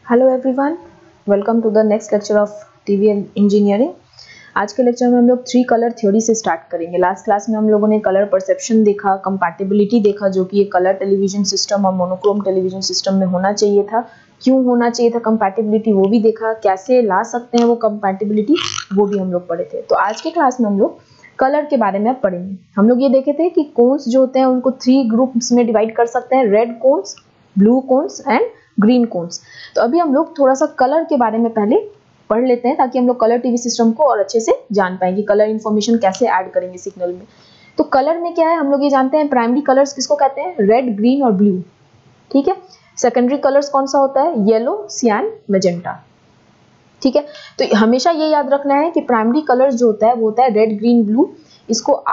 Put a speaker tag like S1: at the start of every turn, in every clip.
S1: Hello everyone, welcome to the next lecture of TV engineering. आज के lecture में हम लोग 3 कलर थ्योरी से स्टार्ट करेंगे। लास्ट क्लास में हम लोगों ने कलर परसेप्शन देखा, कंपैटिबिलिटी देखा, जो कि एक कलर टेलीविजन सिस्टम और मोनोक्रोम टेलीविजन सिस्टम में होना चाहिए था, क्यों होना चाहिए था कंपैटिबिलिटी वो भी देखा, कैसे ला सकते हैं वो कंपैटिबिलिटी वो भी हम लोग पढ़े थे। तो आज के क्लास में हम लोग कलर के बारे में अब पढ़ेंगे। हम लोग ये देखे थे कि कोन्स जो होते हैं उनको 3 ग्रुप्स में डिवाइड कर सकते हैं, red cones, blue cones and green cones. तो अभी हम लोग थोड़ा सा कलर के बारे में पहले पढ़ लेते हैं ताकि हम लोग कलर टीवी सिस्टम को और अच्छे से जान पाएंगे, कलर इन्फॉर्मेशन कैसे ऐड करेंगे सिग्नल में। तो कलर में क्या है, हम लोग ये जानते हैं प्राइमरी कलर्स किसको कहते हैं, रेड, ग्रीन और ब्लू। ठीक है। सेकेंडरी कलर्स कौन सा होता है, येलो, सियान, मैजेंटा। ठीक है। तो हमेशा ये याद रखना है कि प्राइमरी कलर्स जो होता है वो होता है रेड, ग्रीन, ब्लू, इसको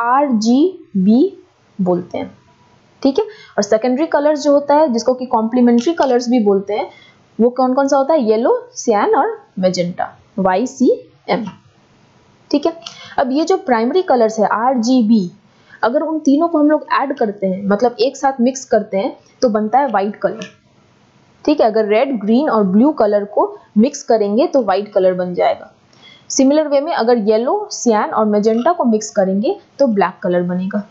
S1: RGB बोलते हैं। ठीक है। और सेकेंडरी कलर्स जो होता है जिसको कि कॉम्प्लीमेंट्री कलर्स भी बोलते हैं, वो कौन कौन सा होता है, येलो, सियान और मैजेंटा, YCM। ठीक है। अब ये जो प्राइमरी कलर्स है RGB, अगर उन तीनों को हम लोग ऐड करते हैं, मतलब एक साथ मिक्स करते हैं, तो बनता है व्हाइट कलर। ठीक है। अगर रेड, ग्रीन और ब्लू कलर को मिक्स करेंगे तो व्हाइट कलर बन जाएगा। सिमिलर वे में अगर येलो, सियान और मैजेंटा को मिक्स करेंगे तो ब्लैक कलर बनेगा।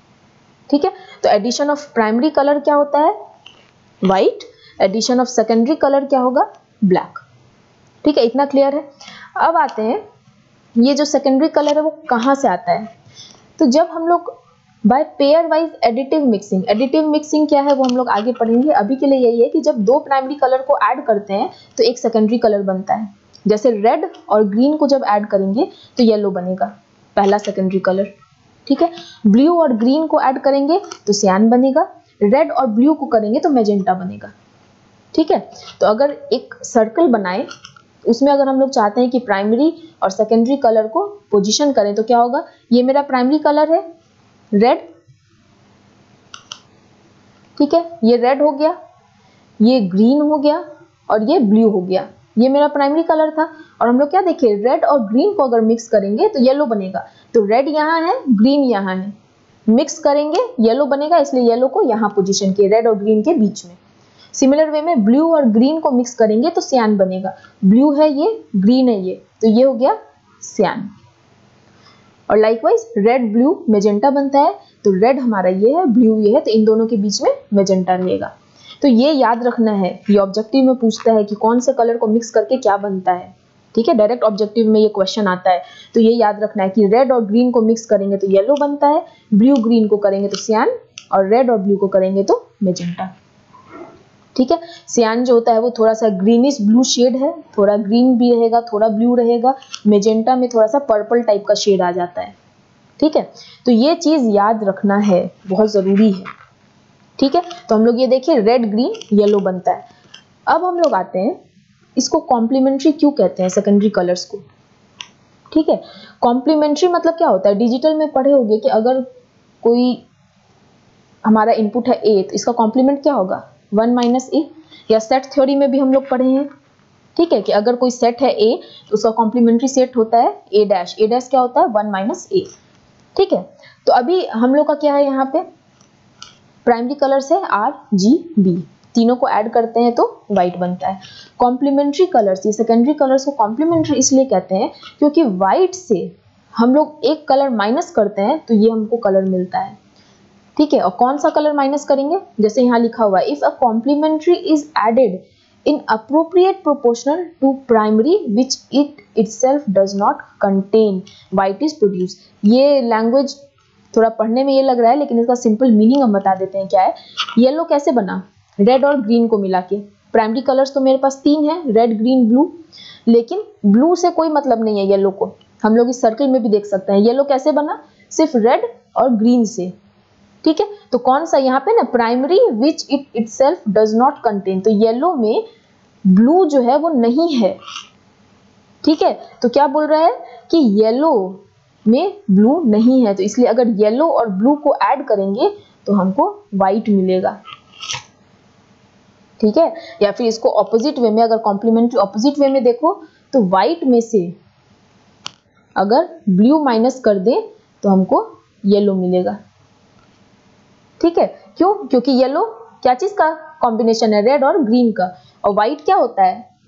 S1: ठीक है। तो एडिशन ऑफ प्राइमरी कलर क्या होता है, white. Addition of secondary colour क्या होगा, ब्लैक। ठीक है, इतना क्लियर है। अब आते हैं, ये जो सेकेंडरी कलर है वो कहां से आता है। तो जब हम लोग by pair wise additive mixing, additive mixing क्या है वो हम लोग आगे पढ़ेंगे। अभी के लिए यही है कि जब 2 प्राइमरी कलर को ऐड करते हैं तो एक सेकेंडरी कलर बनता है। जैसे रेड और ग्रीन को जब ऐड करेंगे तो येलो बनेगा, पहला सेकेंडरी कलर। ठीक है। ब्लू और ग्रीन को ऐड करेंगे तो सियान बनेगा, रेड और ब्लू को करेंगे तो मैजेंटा बनेगा। ठीक है। तो अगर एक सर्कल बनाए, उसमें अगर हम लोग चाहते हैं कि प्राइमरी और सेकेंडरी कलर को पोजीशन करें तो क्या होगा, ये मेरा प्राइमरी कलर है रेड। ठीक है, ये रेड हो गया, ये ग्रीन हो गया और ये ब्लू हो गया। ये मेरा प्राइमरी कलर था। और हम लोग क्या देखे, रेड और ग्रीन को अगर मिक्स करेंगे तो येलो बनेगा। तो रेड यहाँ है, ग्रीन यहाँ है, मिक्स करेंगे येलो बनेगा, इसलिए येलो को यहाँ पोजीशन किए, रेड और ग्रीन के बीच में। सिमिलर वे में ब्लू और ग्रीन को मिक्स करेंगे तो सियान बनेगा। ब्लू है ये, ग्रीन है ये, तो ये हो गया सियान। और लाइकवाइज रेड, ब्लू, मैजेंटा बनता है। तो रेड हमारा ये है, ब्लू ये है, तो इन दोनों के बीच में मैजेंटा रहेगा। तो ये याद रखना है, ये ऑब्जेक्टिव में पूछता है कि कौन से कलर को मिक्स करके क्या बनता है। ठीक है, डायरेक्ट ऑब्जेक्टिव में ये क्वेश्चन आता है। तो ये याद रखना है कि रेड और ग्रीन को मिक्स करेंगे तो येलो बनता है, ब्लू ग्रीन को करेंगे तो सियान, और रेड और ब्लू को करेंगे तो मैजेंटा। ठीक है। सियान जो होता है वो थोड़ा सा ग्रीनिश ब्लू शेड है, थोड़ा ग्रीन भी रहेगा, थोड़ा ब्लू रहेगा। मैजेंटा में थोड़ा सा पर्पल टाइप का शेड आ जाता है। ठीक है। तो ये चीज याद रखना है, बहुत जरूरी है। ठीक है। तो हम लोग ये देखिए, रेड, ग्रीन, येलो बनता है। अब हम लोग आते हैं, इसको कॉम्प्लीमेंट्री क्यों कहते हैं सेकेंडरी कलर्स को। ठीक है। कॉम्प्लीमेंट्री मतलब क्या होता है, डिजिटल में पढ़े होंगे कि अगर कोई हमारा इनपुट है A, तो इसका कॉम्प्लीमेंट क्या होगा, 1 - A। या सेट थ्योरी में भी हम लोग पढ़े हैं। ठीक है, कि अगर कोई सेट है A तो उसका कॉम्प्लीमेंट्री सेट होता है A डैश। A डैश क्या होता है, 1 - A। ठीक है। तो अभी हम लोग का क्या है, यहाँ पे प्राइमरी कलर्स है RGB, तीनों को ऐड करते हैं तो व्हाइट बनता है। कॉम्प्लीमेंट्री कलर्स, ये सेकेंडरी कलर्स को कॉम्प्लीमेंट्री इसलिए कहते हैं क्योंकि व्हाइट से हम लोग एक कलर माइनस करते हैं तो ये हमको कलर मिलता है। ठीक है। और कौन सा कलर माइनस करेंगे, जैसे यहाँ लिखा हुआ है, if a complementary is added in appropriate proportional to primary which it itself does not contain, white is produced। ये लैंग्वेज थोड़ा पढ़ने में ये लग रहा है, लेकिन इसका सिंपल मीनिंग हम बता देते हैं क्या है। येलो कैसे बना, रेड और ग्रीन को मिला के। प्राइमरी कलर्स तो मेरे पास 3 है, रेड, ग्रीन, ब्लू, लेकिन ब्लू से कोई मतलब नहीं है येलो को। हम लोग इस सर्कल में भी देख सकते हैं येलो कैसे बना, सिर्फ रेड और ग्रीन से। ठीक है। तो कौन सा यहाँ पे ना, primary which it itself does not contain, तो येलो में ब्लू जो है वो नहीं है। ठीक है। तो क्या बोल रहा है कि येलो में ब्लू नहीं है, तो इसलिए अगर येलो और ब्लू को ऐड करेंगे तो हमको व्हाइट मिलेगा। ठीक है। या फिर इसको ऑपोजिट वे में, अगर कॉम्प्लीमेंट्री ऑपोजिट वे में देखो तो व्हाइट में से अगर ब्लू माइनस कर दें तो हमको येलो मिलेगा। ठीक है। क्यों, क्योंकि येलो क्या चीज का कॉम्बिनेशन है, रेड और ग्रीन का, और व्हाइट क्या होता है,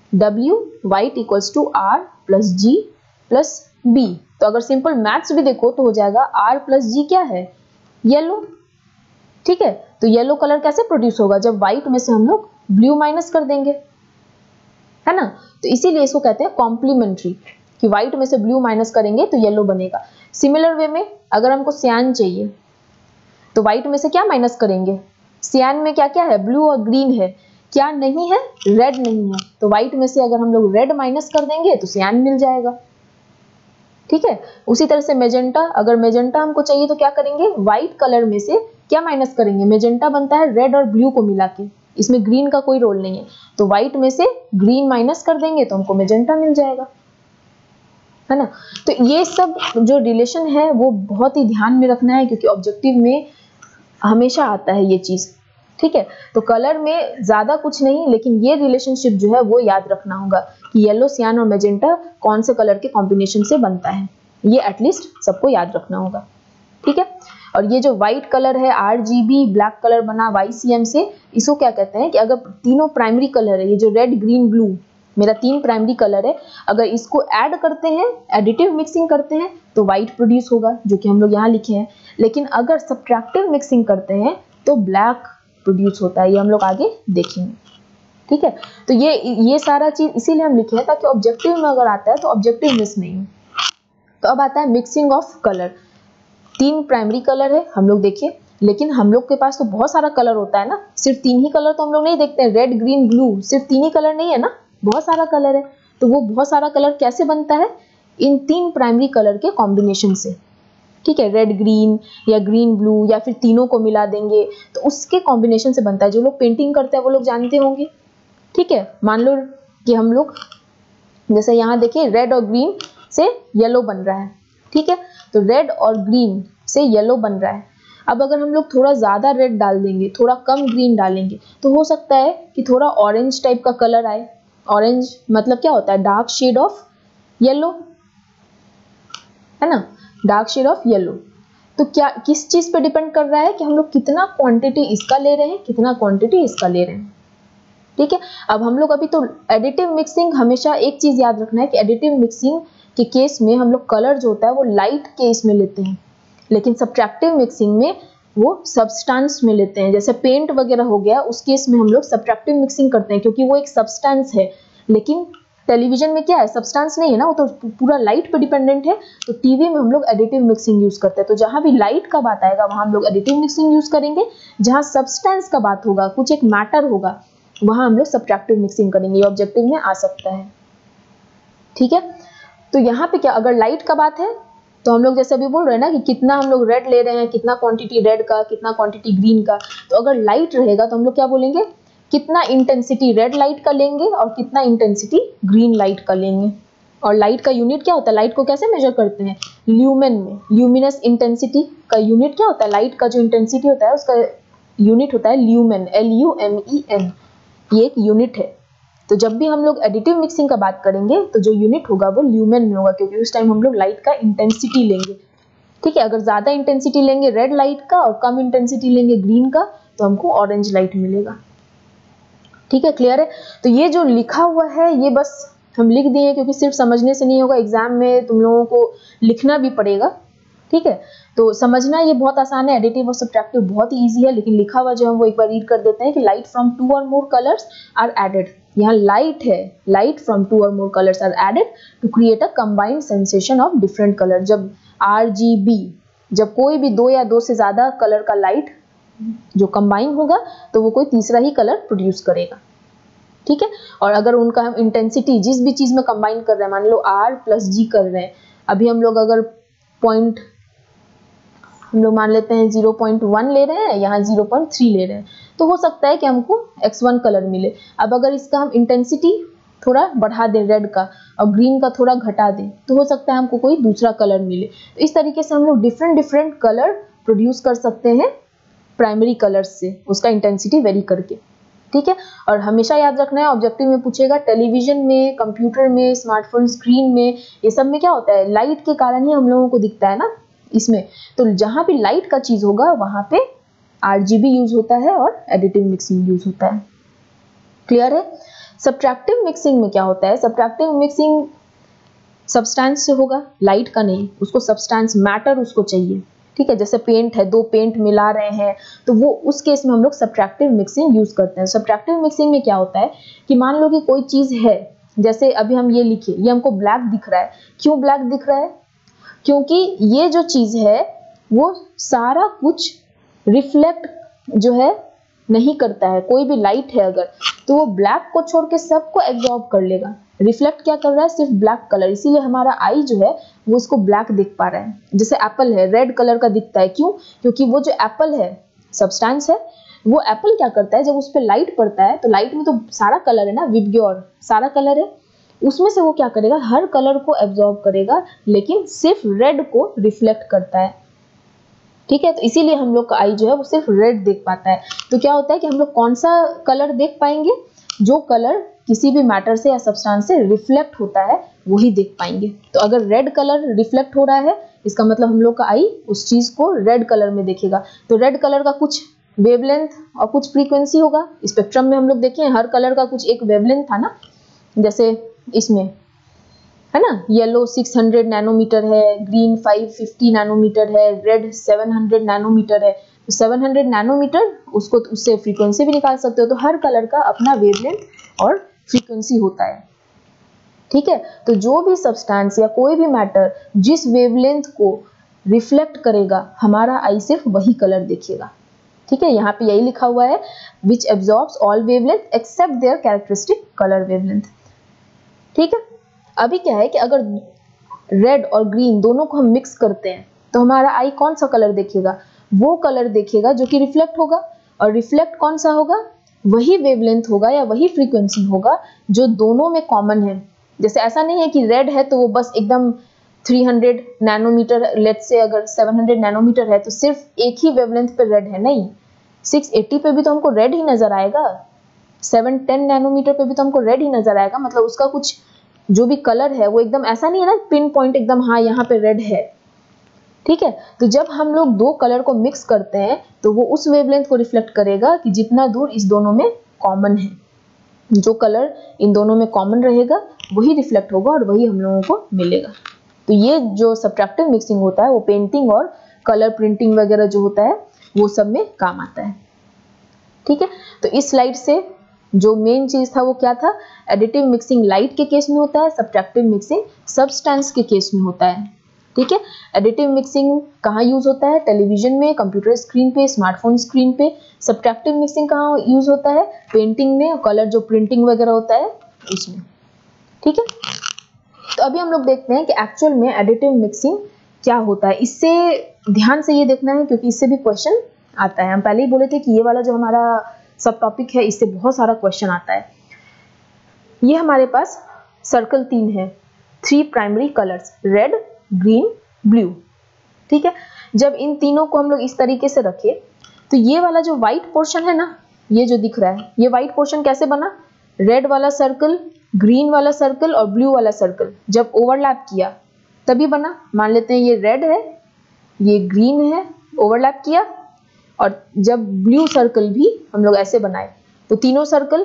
S1: W white equals to R plus G plus B। तो अगर सिंपल मैथ्स भी देखो तो हो जाएगा R प्लस G क्या है, येलो। ठीक है, तो येलो कलर कैसे प्रोड्यूस होगा, जब व्हाइट में से हम लोग ब्लू माइनस कर देंगे, है ना। तो इसीलिए इसको कहते हैं कॉम्प्लीमेंट्री, कि व्हाइट में से ब्लू माइनस करेंगे तो येलो बनेगा। सिमिलर वे में अगर हमको सियान चाहिए तो व्हाइट में से क्या माइनस करेंगे, सियान में क्या क्या है, ब्लू और ग्रीन है, क्या नहीं है, रेड नहीं है। तो व्हाइट में से अगर हम लोग रेड माइनस कर देंगे तो सियान मिल जाएगा। ठीक है, उसी तरह से मेजेंटा, अगर मेजेंटा हमको चाहिए तो क्या करेंगे, व्हाइट कलर में से क्या माइनस करेंगे, मेजेंटा बनता है रेड और ब्लू को मिला के, इसमें ग्रीन का कोई रोल नहीं है, तो व्हाइट में से ग्रीन माइनस कर देंगे तो हमको मेजेंटा मिल जाएगा, है ना। तो ये सब जो रिलेशन है वो बहुत ही ध्यान में रखना है, क्योंकि ऑब्जेक्टिव में हमेशा आता है ये चीज। ठीक है, तो कलर में ज्यादा कुछ नहीं, लेकिन ये रिलेशनशिप जो है वो याद रखना होगा कि येलो, सियान और मैजेंटा कौन से कलर के कॉम्बिनेशन से बनता है, ये एटलीस्ट सबको याद रखना होगा। ठीक है, और ये जो व्हाइट कलर है RGB, ब्लैक कलर बना YCM से, इसको क्या कहते हैं कि अगर तीनों प्राइमरी कलर है, ये जो रेड ग्रीन ब्लू मेरा 3 प्राइमरी कलर है, अगर इसको ऐड करते हैं, एडिटिव मिक्सिंग करते हैं तो व्हाइट प्रोड्यूस होगा, जो कि हम लोग यहाँ लिखे हैं। लेकिन अगर सब्ट्रैक्टिव मिक्सिंग करते हैं तो ब्लैक प्रोड्यूस होता है, ये हम लोग आगे देखेंगे। ठीक है, तो ये सारा चीज इसीलिए हम लिखे हैं ताकि ऑब्जेक्टिव में अगर आता है तो ऑब्जेक्टिव मिस नहीं हो। तो अब आता है mixing of colour. 3 primary colour है हम लोग देखे, लेकिन हम लोग के पास तो बहुत सारा कलर होता है ना, सिर्फ 3 ही कलर तो हम लोग नहीं देखते हैं, रेड ग्रीन ब्लू सिर्फ 3 ही कलर नहीं है ना, बहुत सारा कलर है। तो वो बहुत सारा कलर कैसे बनता है, इन 3 प्राइमरी कलर के कॉम्बिनेशन से। ठीक है, रेड ग्रीन या ग्रीन ब्लू या फिर तीनों को मिला देंगे तो उसके कॉम्बिनेशन से बनता है। जो लोग पेंटिंग करते हैं वो लोग जानते होंगे। ठीक है, मान लो कि हम लोग जैसे यहाँ देखिए रेड और ग्रीन से येलो बन रहा है। ठीक है, तो रेड और ग्रीन से येलो बन रहा है। अब अगर हम लोग थोड़ा ज्यादा रेड डाल देंगे, थोड़ा कम ग्रीन डालेंगे, तो हो सकता है कि थोड़ा ऑरेंज टाइप का कलर आए। ऑरेंज मतलब क्या होता है, डार्क शेड ऑफ येलो, है ना, डार्क शेड ऑफ येलो। तो क्या किस चीज पे डिपेंड कर रहा है कि हम लोग कितना क्वांटिटी इसका ले रहे हैं, कितना क्वांटिटी इसका ले रहे हैं। ठीक है, अब हम लोग अभी तो एडिटिव मिक्सिंग, हमेशा एक चीज याद रखना है कि एडिटिव मिक्सिंग के केस में हम लोग कलर जो होता है वो लाइट के इसमें लेते हैं, लेकिन सब्ट्रैक्टिव मिक्सिंग में वो सब्सटेंस में लेते हैं। जैसे पेंट वगैरह हो गया, उस केस में हम लोग सब्ट्रैक्टिव मिक्सिंग करते हैं क्योंकि वो एक सब्सटेंस है। लेकिन टेलीविजन में क्या है, सब्सटेंस नहीं है ना, वो तो पूरा लाइट पे डिपेंडेंट है। तो टीवी में हम लोग एडिटिव मिक्सिंग यूज करते हैं। तो जहां भी लाइट का बात आएगा वहां हम लोग एडिटिव मिक्सिंग यूज करेंगे, जहां सब्सटेंस का बात होगा, कुछ एक मैटर होगा, वहां हम लोग सब्ट्रैक्टिव मिक्सिंग करेंगे। ये ऑब्जेक्टिव में आ सकता है। ठीक है, तो यहाँ पे क्या, अगर लाइट का बात है तो हम लोग जैसे अभी बोल रहे हैं ना कि कितना हम लोग रेड ले रहे हैं, कितना क्वांटिटी रेड का, कितना क्वांटिटी ग्रीन का। तो अगर लाइट रहेगा तो हम लोग क्या बोलेंगे, कितना इंटेंसिटी रेड लाइट का लेंगे और कितना इंटेंसिटी ग्रीन लाइट का लेंगे। और लाइट का यूनिट क्या होता है, लाइट को कैसे मेजर करते हैं, ल्यूमेन में। ल्यूमिनस इंटेंसिटी का यूनिट क्या होता है, लाइट का जो इंटेंसिटी होता है उसका यूनिट होता है ल्यूमेन, LUMEN, ये एक यूनिट है। तो जब भी हम लोग एडिटिव मिक्सिंग का बात करेंगे तो जो यूनिट होगा वो ल्यूमेन में होगा, क्योंकि उस टाइम हम लोग लाइट का इंटेंसिटी लेंगे। ठीक है, अगर ज्यादा इंटेंसिटी लेंगे रेड लाइट का और कम इंटेंसिटी लेंगे ग्रीन का तो हमको ऑरेंज लाइट मिलेगा। ठीक है, क्लियर है। तो ये जो लिखा हुआ है ये बस हम लिख दिए क्योंकि सिर्फ समझने से नहीं होगा, एग्जाम में तुम लोगों को लिखना भी पड़ेगा। ठीक है, तो समझना ये बहुत आसान है, एडिटिव और सब्ट्रैक्टिव बहुत ही इजी है, लेकिन लिखा हुआ जो है वो एक बार रीड कर देते हैं कि light from 2 or more colours are added. यहाँ लाइट है, light from 2 or more colours are added to create a combined sensation of different colour. जब RGB, जब कोई भी 2 या 2 से ज्यादा कलर का लाइट जो कंबाइन होगा तो वो कोई तीसरा ही कलर प्रोड्यूस करेगा। ठीक है, और अगर उनका हम इंटेंसिटी जिस भी चीज में कंबाइन कर रहे हैं, मान लो R + G कर रहे हैं, अभी हम लोग अगर पॉइंट हम लोग मान लेते हैं 0.1 ले रहे हैं, यहाँ 0.3 ले रहे हैं, तो हो सकता है कि हमको X1 कलर मिले। अब अगर इसका हम इंटेंसिटी थोड़ा बढ़ा दें रेड का और ग्रीन का थोड़ा घटा दें तो हो सकता है हमको कोई दूसरा कलर मिले। तो इस तरीके से हम लोग डिफरेंट कलर प्रोड्यूस कर सकते हैं प्राइमरी कलर्स से, उसका इंटेंसिटी वेरी करके। ठीक है, और हमेशा याद रखना है ऑब्जेक्टिव में पूछेगा, टेलीविजन में, कंप्यूटर में, स्मार्टफोन स्क्रीन में, ये सब में क्या होता है, लाइट के कारण ही हम लोगों को दिखता है ना इसमें। तो जहां भी लाइट का चीज होगा वहां पे RGB यूज होता है और एडिटिव मिक्सिंग यूज होता है। क्लियर है। सब्ट्रैक्टिव मिक्सिंग में क्या होता है, सब्ट्रैक्टिव मिक्सिंग सब्सटेंस से होगा, लाइट का नहीं, उसको सब्सटेंस मैटर उसको चाहिए, ठीक है। जैसे पेंट है, दो पेंट मिला रहे हैं तो वो उस केस में हम लोग सब्ट्रैक्टिव मिक्सिंग यूज करते हैं। सब्ट्रैक्टिव मिक्सिंग में क्या होता है कि मान लो कि कोई चीज है, जैसे अभी हम ये लिखे, ये हमको ब्लैक दिख रहा है, क्यों ब्लैक दिख रहा है, क्योंकि ये जो चीज है वो सारा कुछ रिफ्लेक्ट जो है नहीं करता है, कोई भी लाइट है अगर तो वो ब्लैक को छोड़ के सबको एब्जॉर्ब कर लेगा। रिफ्लेक्ट क्या कर रहा है, सिर्फ ब्लैक कलर, इसीलिए हमारा आई जो है वो इसको ब्लैक दिख पा रहा है। जैसे एप्पल है, रेड कलर का दिखता है, क्यों, क्योंकि वो जो एप्पल है सब्सटेंस है, वो एप्पल क्या करता है, जब उस पर लाइट पड़ता है तो लाइट में तो सारा कलर है ना, विबग्योर सारा कलर है, उसमें से वो क्या करेगा, हर कलर को एब्जॉर्ब करेगा, लेकिन सिर्फ रेड को रिफ्लेक्ट करता है, ठीक है। तो इसीलिए हम लोग का आई जो है वो सिर्फ रेड देख पाता है। तो क्या होता है कि हम लोग कौन सा कलर देख पाएंगे, जो कलर किसी भी मैटर से या सब्सटेंस से रिफ्लेक्ट होता है वही देख पाएंगे। तो अगर रेड कलर रिफ्लेक्ट हो रहा है, इसका मतलब हम लोग का आई उस चीज को रेड कलर में देखेगा। तो रेड कलर का कुछ वेवलेंथ और कुछ फ्रीक्वेंसी होगा। स्पेक्ट्रम में हम लोग देखें, हर कलर का कुछ एक वेवलेंथ था ना, जैसे इसमें है ना, येलो 600 नैनोमीटर है, ग्रीन 550 नैनोमीटर है, रेड 700 नैनोमीटर है। तो 700 नैनोमीटर उसको उससे फ्रीक्वेंसी भी निकाल सकते हो। तो हर कलर का अपना वेवलेंथ और फ्रीक्वेंसी होता है, ठीक है। तो जो भी सब्सटेंस या कोई भी मैटर जिस वेवलेंथ को रिफ्लेक्ट करेगा, हमारा आई सिर्फ वही कलर देखेगा, ठीक है। यहाँ पे यही लिखा हुआ है, which absorbs all wavelength except their characteristic colour wavelength, ठीक है। अभी क्या है कि अगर रेड और ग्रीन दोनों को हम मिक्स करते हैं तो हमारा आई कौन सा कलर देखेगा, वो कलर देखेगा जो कि रिफ्लेक्ट होगा। और रिफ्लेक्ट कौन सा होगा, वही वेवलेंथ होगा या वही फ्रीक्वेंसी होगा जो दोनों में कॉमन है। जैसे ऐसा नहीं है कि रेड है तो वो बस एकदम 300 नैनोमीटर, लेट्स से अगर 700 नैनोमीटर है तो सिर्फ एक ही वेवलेंथ पे रेड है, नहीं, 680 पे भी तो हमको रेड ही नजर आएगा, 710 नैनोमीटर पे भी तो हमको रेड ही नजर आएगा। मतलब उसका कुछ जो भी कलर है वो एकदम ऐसा नहीं है ना, पिन पॉइंट एकदम हाँ यहाँ पे रेड है, ठीक है। तो जब हम लोग दो कलर को मिक्स करते हैं तो वो उस वेवलेंथ को रिफ्लेक्ट करेगा कि जितना दूर इस दोनों में कॉमन है, जो कलर इन दोनों में कॉमन रहेगा वही रिफ्लेक्ट होगा और वही हम लोगों को मिलेगा। तो ये जो सब्ट्रैक्टिव मिक्सिंग होता है वो पेंटिंग और कलर प्रिंटिंग वगैरह जो होता है वो सब में काम आता है, ठीक है। तो इस स्लाइड से जो मेन चीज था वो क्या था, एडिटिव मिक्सिंग लाइट के केस में होता है, सब्ट्रैक्टिव मिक्सिंग सब्सटेंस के केस में होता है, ठीक है। एडिटिव मिक्सिंग कहाँ यूज होता है, टेलीविजन में, कंप्यूटर स्क्रीन पे, स्मार्टफोन स्क्रीन पे। सब्ट्रैक्टिव मिक्सिंग कहाँ यूज होता है, पेंटिंग में, कलर जो प्रिंटिंग वगैरह होता है उसमें, ठीक है। तो अभी हम लोग देखते हैं कि एक्चुअल में एडिटिव मिक्सिंग क्या होता है। इससे ध्यान से ये देखना है क्योंकि इससे भी क्वेश्चन आता है। हम पहले ही बोले थे कि ये वाला जो हमारा सब टॉपिक है इससे बहुत सारा क्वेश्चन आता है। ये हमारे पास सर्कल 3 है, 3 primary colours, red, green, blue, ठीक है। जब इन तीनों को हम लोग इस तरीके से रखे तो ये वाला जो व्हाइट पोर्शन है ना, ये जो दिख रहा है, ये व्हाइट पोर्शन कैसे बना, रेड वाला सर्कल, ग्रीन वाला सर्कल और ब्लू वाला सर्कल जब ओवरलैप किया तभी बना। मान लेते हैं ये रेड है, ये ग्रीन है, ओवरलैप किया, और जब ब्लू सर्कल भी हम लोग ऐसे बनाए तो तीनों सर्कल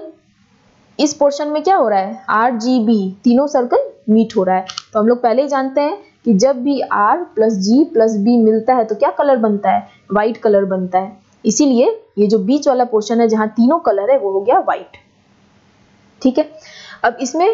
S1: इस पोर्शन में क्या हो रहा है, RGB, तीनों सर्कल मीट हो रहा है। तो हम लोग पहले ही जानते हैं कि जब भी R + G + B मिलता है तो क्या कलर बनता है, व्हाइट कलर बनता है। इसीलिए ये जो बीच वाला पोर्शन है जहां तीनों कलर है वो हो गया व्हाइट, ठीक है। अब इसमें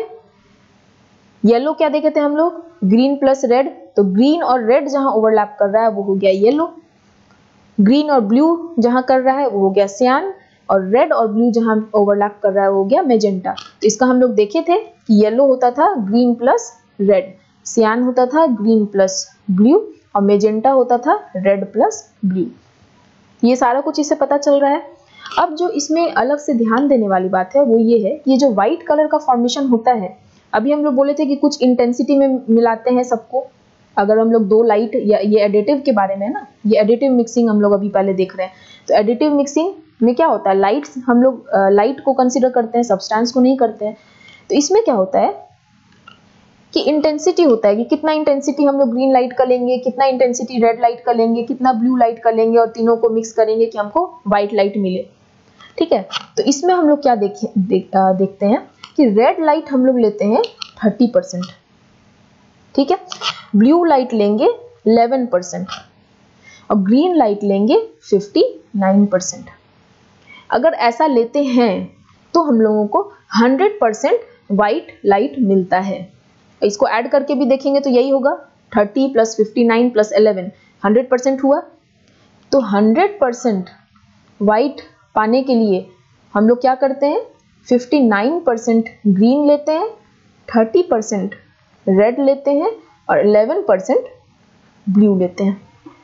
S1: येलो क्या देखे थे हम लोग, ग्रीन + रेड, तो ग्रीन और रेड जहां ओवरलैप कर रहा है वो हो गया येलो, ग्रीन और ब्लू जहां कर रहा है वो हो गया सियान, और रेड और ब्लू जहां ओवरलैप कर रहा है वो हो गया मेजेंटा। तो इसका हम लोग देखे थे कि येलो होता था ग्रीन + रेड, सियान होता था ग्रीन + ब्लू, और मेजेंटा होता था रेड + ब्लू। ये सारा कुछ इससे पता चल रहा है। अब जो इसमें अलग से ध्यान देने वाली बात है वो ये है कि ये जो व्हाइट कलर का फॉर्मेशन होता है, अभी हम लोग बोले थे कि कुछ इंटेंसिटी में मिलाते हैं सबको। अगर हम लोग दो लाइट, या ये एडिटिव के बारे में है ना, ये एडिटिव मिक्सिंग हम लोग अभी पहले देख रहे हैं। तो एडिटिव मिक्सिंग में क्या होता है, लाइट्स, हम लोग लाइट को कंसीडर करते हैं, सब्सटेंस को नहीं करते हैं। तो इसमें क्या होता है कि इंटेंसिटी होता है कि कितना इंटेंसिटी हम लोग ग्रीन लाइट का लेंगे, कितना इंटेंसिटी रेड लाइट का लेंगे, कितना ब्लू लाइट का लेंगे, और तीनों को मिक्स करेंगे कि हमको व्हाइट लाइट मिले, ठीक है। तो इसमें हम लोग क्या देखते हैं कि रेड लाइट हम लोग लेते हैं 30%, ठीक है, ब्लू लाइट लेंगे 11% और ग्रीन लाइट लेंगे 59%। अगर ऐसा लेते हैं तो हम लोगों को 100% व्हाइट लाइट मिलता है। इसको ऐड करके भी देखेंगे तो यही होगा, 30 + 59 + 11 100% हुआ। तो 100% व्हाइट पाने के लिए हम लोग क्या करते हैं, 59% ग्रीन लेते हैं, 30% रेड लेते हैं और 11% ब्लू लेते हैं,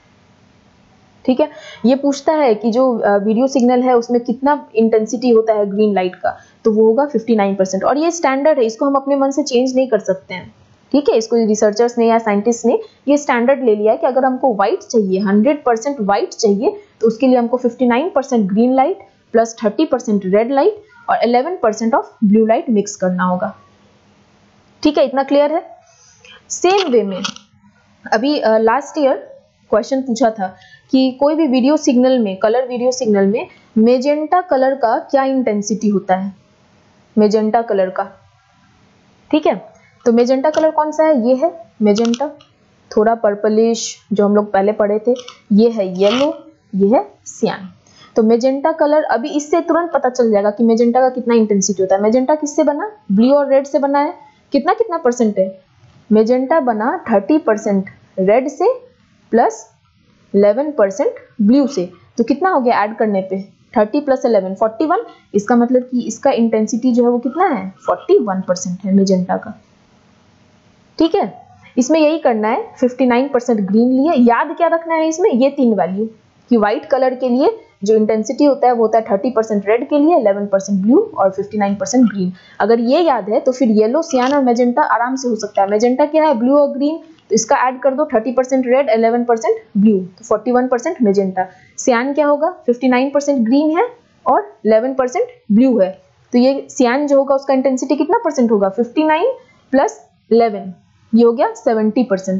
S1: ठीक है। ये पूछता है कि जो वीडियो सिग्नल है उसमें कितना इंटेंसिटी होता है ग्रीन लाइट का, तो वो होगा 59%। और ये स्टैंडर्ड है, इसको हम अपने मन से चेंज नहीं कर सकते हैं, ठीक है। इसको रिसर्चर्स ने या साइंटिस्ट ने ये स्टैंडर्ड ले लिया है कि अगर हमको व्हाइट चाहिए, 100% व्हाइट चाहिए, तो उसके लिए हमको 59% green light plus 30% red light और 11% ऑफ ब्लू लाइट मिक्स करना होगा, ठीक है। इतना क्लियर है। सेम वे में अभी लास्ट ईयर क्वेश्चन पूछा था कि कोई भी वीडियो सिग्नल में, कलर वीडियो सिग्नल में मेजेंटा कलर का क्या इंटेंसिटी होता है, मेजेंटा कलर का, ठीक है। तो मेजेंटा कलर कौन सा है, ये है मेजेंटा, थोड़ा पर्पलिश जो हम लोग पहले पढ़े थे, ये है येलो, ये है सियान। तो मेजेंटा कलर, अभी इससे तुरंत पता चल जाएगा कि मेजेंटा का कितना इंटेंसिटी होता है। मेजेंटा किससे बना, ब्लू और रेड से बना है, कितना कितना परसेंट है, मेजेंटा बना 30% रेड से प्लस 11% ब्लू से, तो कितना हो गया ऐड करने पे, 30 + 11 41। इसका मतलब कि इसका इंटेंसिटी जो है वो कितना है, 41% है मेजेंटा का, ठीक है। इसमें यही करना है, 59% ग्रीन लिए, याद क्या रखना है इसमें, ये 3 वैल्यू कि व्हाइट कलर के लिए जो इंटेंसिटी होता है वो होता है 30% रेड के लिए, 11% ब्लू और 59% ग्रीन। अगर ये याद है तो फिर येलो, सियान और मेजेंटा आराम से हो सकता है। मेजेंटा क्या है, ब्लू और ग्रीन, तो इसका ऐड कर दो, 30% रेड 11% ब्लू, तो 41% मेजेंटा। सियान क्या होगा, 59% ग्रीन है और 11% ब्लू है, तो ये सियान जो होगा उसका इंटेंसिटी कितना परसेंट होगा, 59 + 11, ये हो गया 70%।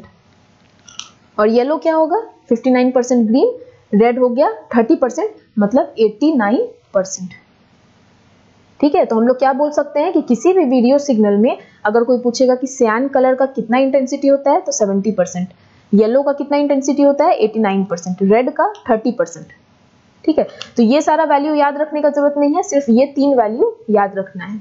S1: और येलो क्या होगा, 59% ग्रीन, रेड हो गया 30%, मतलब 89%, ठीक है। तो हम लोग क्या बोल सकते हैं कि किसी भी वीडियो सिग्नल में अगर कोई पूछेगा कि सियान कलर का कितना इंटेंसिटी होता है, तो 70%, येलो का कितना इंटेंसिटी होता है 89%, रेड का 30%, ठीक है। तो ये सारा वैल्यू याद रखने का जरूरत नहीं है, सिर्फ ये 3 वैल्यू याद रखना है,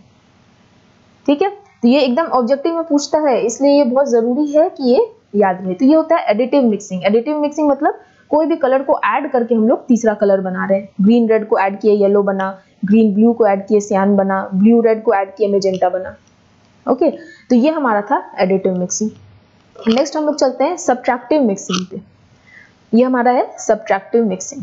S1: ठीक है। तो ये एकदम ऑब्जेक्टिव में पूछता है, इसलिए ये बहुत जरूरी है कि ये याद रहे। तो ये होता है एडिटिव मिक्सिंग। एडिटिव मिक्सिंग मतलब कोई भी कलर को ऐड करके हम लोग तीसरा कलर बना रहे हैं, ग्रीन रेड को ऐड किए येलो बना, ग्रीन ब्लू को ऐड किए सियान बना, ब्लू रेड को ऐड किए मेजेंटा बना, ओके। तो ये हमारा था एडिटिव मिक्सिंग। नेक्स्ट हम लोग चलते हैं सब्ट्रैक्टिव मिक्सिंग पे। ये हमारा है सब्ट्रैक्टिव मिक्सिंग।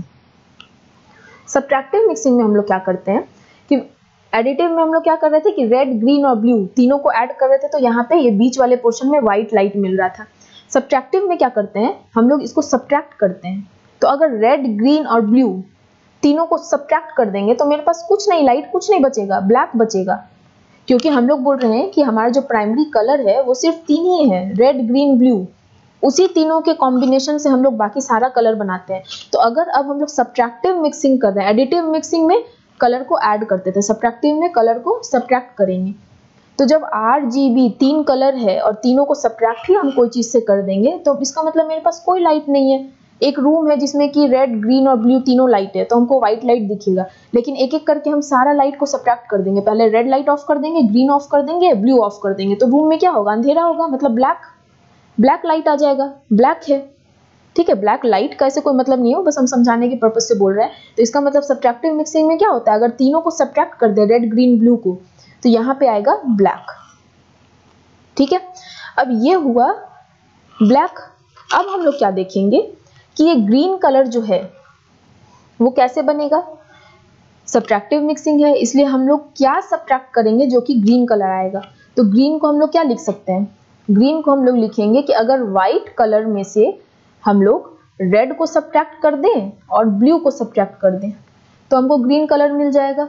S1: सब्ट्रैक्टिव मिक्सिंग में हम लोग क्या करते हैं कि एडिटिव में हम लोग क्या कर रहे थे कि रेड, ग्रीन और ब्लू तीनों को ऐड कर रहे थे, तो यहाँ पे ये बीच वाले पोर्शन में व्हाइट लाइट मिल रहा था। सब्ट्रैक्टिव में क्या करते हैं, हम लोग इसको सब्ट्रैक्ट करते हैं। तो अगर रेड, ग्रीन और ब्लू तीनों को सब्ट्रैक्ट कर देंगे तो मेरे पास कुछ नहीं, लाइट कुछ नहीं बचेगा, ब्लैक बचेगा, क्योंकि हम लोग बोल रहे हैं कि हमारा जो प्राइमरी कलर है वो सिर्फ 3 ही है, रेड, ग्रीन, ब्लू। उसी तीनों के कॉम्बिनेशन से हम लोग बाकी सारा कलर बनाते हैं। तो अगर अब हम लोग सब्ट्रैक्टिव मिक्सिंग कर रहे हैं, एडिटिव मिक्सिंग में कलर को ऐड करते थे, सब्ट्रैक्टिव में कलर को सब्ट्रैक्ट करेंगे। तो जब RGB 3 कलर है और तीनों को सब्ट्रैक्ट ही हम कोई चीज से कर देंगे, तो इसका मतलब मेरे पास कोई लाइट नहीं है। एक रूम है जिसमें कि रेड, ग्रीन और ब्लू तीनों लाइट है, तो हमको व्हाइट लाइट दिखेगा, लेकिन एक एक करके हम सारा लाइट को सब्ट्रैक्ट कर देंगे। पहले रेड लाइट ऑफ कर देंगे, ग्रीन ऑफ कर देंगे, ब्लू ऑफ कर देंगे, तो रूम में क्या होगा, अंधेरा होगा, मतलब ब्लैक लाइट आ जाएगा, ब्लैक है, ठीक है। ब्लैक लाइट का ऐसे कोई मतलब नहीं हो, बस हम समझाने के पर्पज से बोल रहे हैं। तो इसका मतलब सब्ट्रैक्टिव मिक्सिंग में क्या होता है, अगर तीनों को सब्ट्रैक्ट कर दे, रेड, ग्रीन, ब्लू को, तो यहाँ पे आएगा ब्लैक, ठीक है। अब ये हुआ ब्लैक। अब हम लोग क्या देखेंगे कि ये ग्रीन कलर जो है वो कैसे बनेगा, सब्ट्रैक्टिव मिक्सिंग है, इसलिए हम लोग क्या सब्ट्रैक्ट करेंगे जो कि ग्रीन कलर आएगा। तो ग्रीन को हम लोग क्या लिख सकते हैं, ग्रीन को हम लोग लिखेंगे कि अगर व्हाइट कलर में से हम लोग रेड को सब्ट्रैक्ट कर दें और ब्लू को सब्ट्रैक्ट कर दें, तो हमको ग्रीन कलर मिल जाएगा।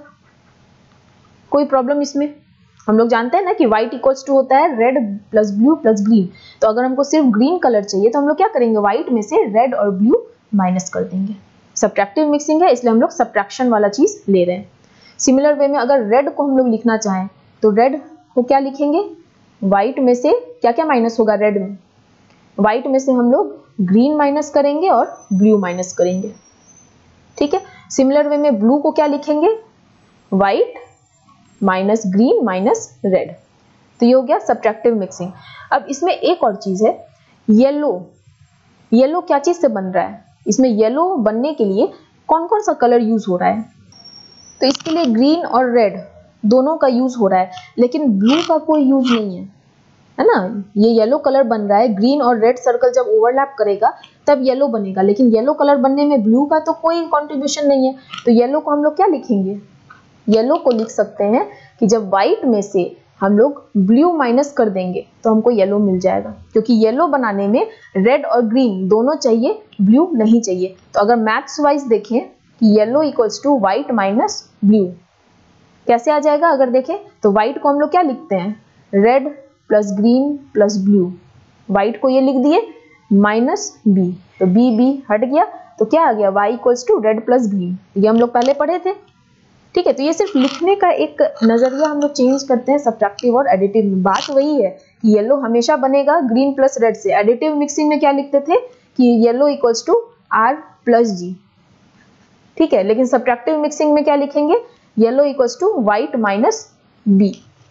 S1: कोई प्रॉब्लम इसमें, हम लोग जानते हैं ना कि व्हाइट इक्वल्स टू होता है red plus blue plus green. तो अगर हमको सिर्फ ग्रीन कलर चाहिए तो हम लोग क्या करेंगे, व्हाइट में से रेड और ब्लू माइनस कर देंगे। सब्ट्रैक्टिव मिक्सिंग है, इसलिए हम लोग सब्ट्रैक्शन वाला चीज ले रहे हैं। सिमिलर वे में अगर रेड को हम लोग लिखना चाहें तो रेड को क्या लिखेंगे, व्हाइट में से क्या क्या माइनस होगा रेड में, व्हाइट में से हम लोग ग्रीन माइनस करेंगे और ब्लू माइनस करेंगे। ठीक है, सिमिलर वे में ब्लू को क्या लिखेंगे, white minus green minus red. तो ये हो गया सब्ट्रैक्टिव मिक्सिंग। अब इसमें एक और चीज है, येलो। येलो क्या चीज से बन रहा है, इसमें येलो बनने के लिए कौन कौन सा कलर यूज हो रहा है, तो इसके लिए ग्रीन और रेड दोनों का यूज हो रहा है, लेकिन ब्लू का कोई यूज नहीं है ना। ये येलो कलर बन रहा है, ग्रीन और रेड सर्कल जब ओवरलैप करेगा तब येलो बनेगा, लेकिन येलो कलर बनने में ब्लू का तो कोई कंट्रीब्यूशन नहीं है। तो येलो को हम लोग क्या लिखेंगे, येलो को लिख सकते हैं कि जब व्हाइट में से हम लोग ब्लू माइनस कर देंगे तो हमको येलो मिल जाएगा, क्योंकि येलो बनाने में रेड और ग्रीन दोनों चाहिए, ब्लू नहीं चाहिए। तो अगर मैथ्स वाइज देखें कि yellow equals to white minus blue कैसे आ जाएगा, अगर देखें तो व्हाइट को हम लोग क्या लिखते हैं, red plus green plus blue, white को ये लिख दिए माइनस बी, तो बी बी हट गया, तो क्या आ गया y equals to red plus green. ये हम लोग पहले पढ़े थे। ठीक है, तो ये सिर्फ लिखने का एक नजरिया हम लोग चेंज करते हैं सब्ट्रैक्टिव और एडिटिव में। बात वही है कि येलो हमेशा बनेगा ग्रीन प्लस रेड से। एडिटिव मिक्सिंग में क्या लिखते थे कि yellow equals to R plus G. ठीक है, लेकिन सब्ट्रैक्टिव मिक्सिंग में क्या लिखेंगे, yellow equals to white minus B.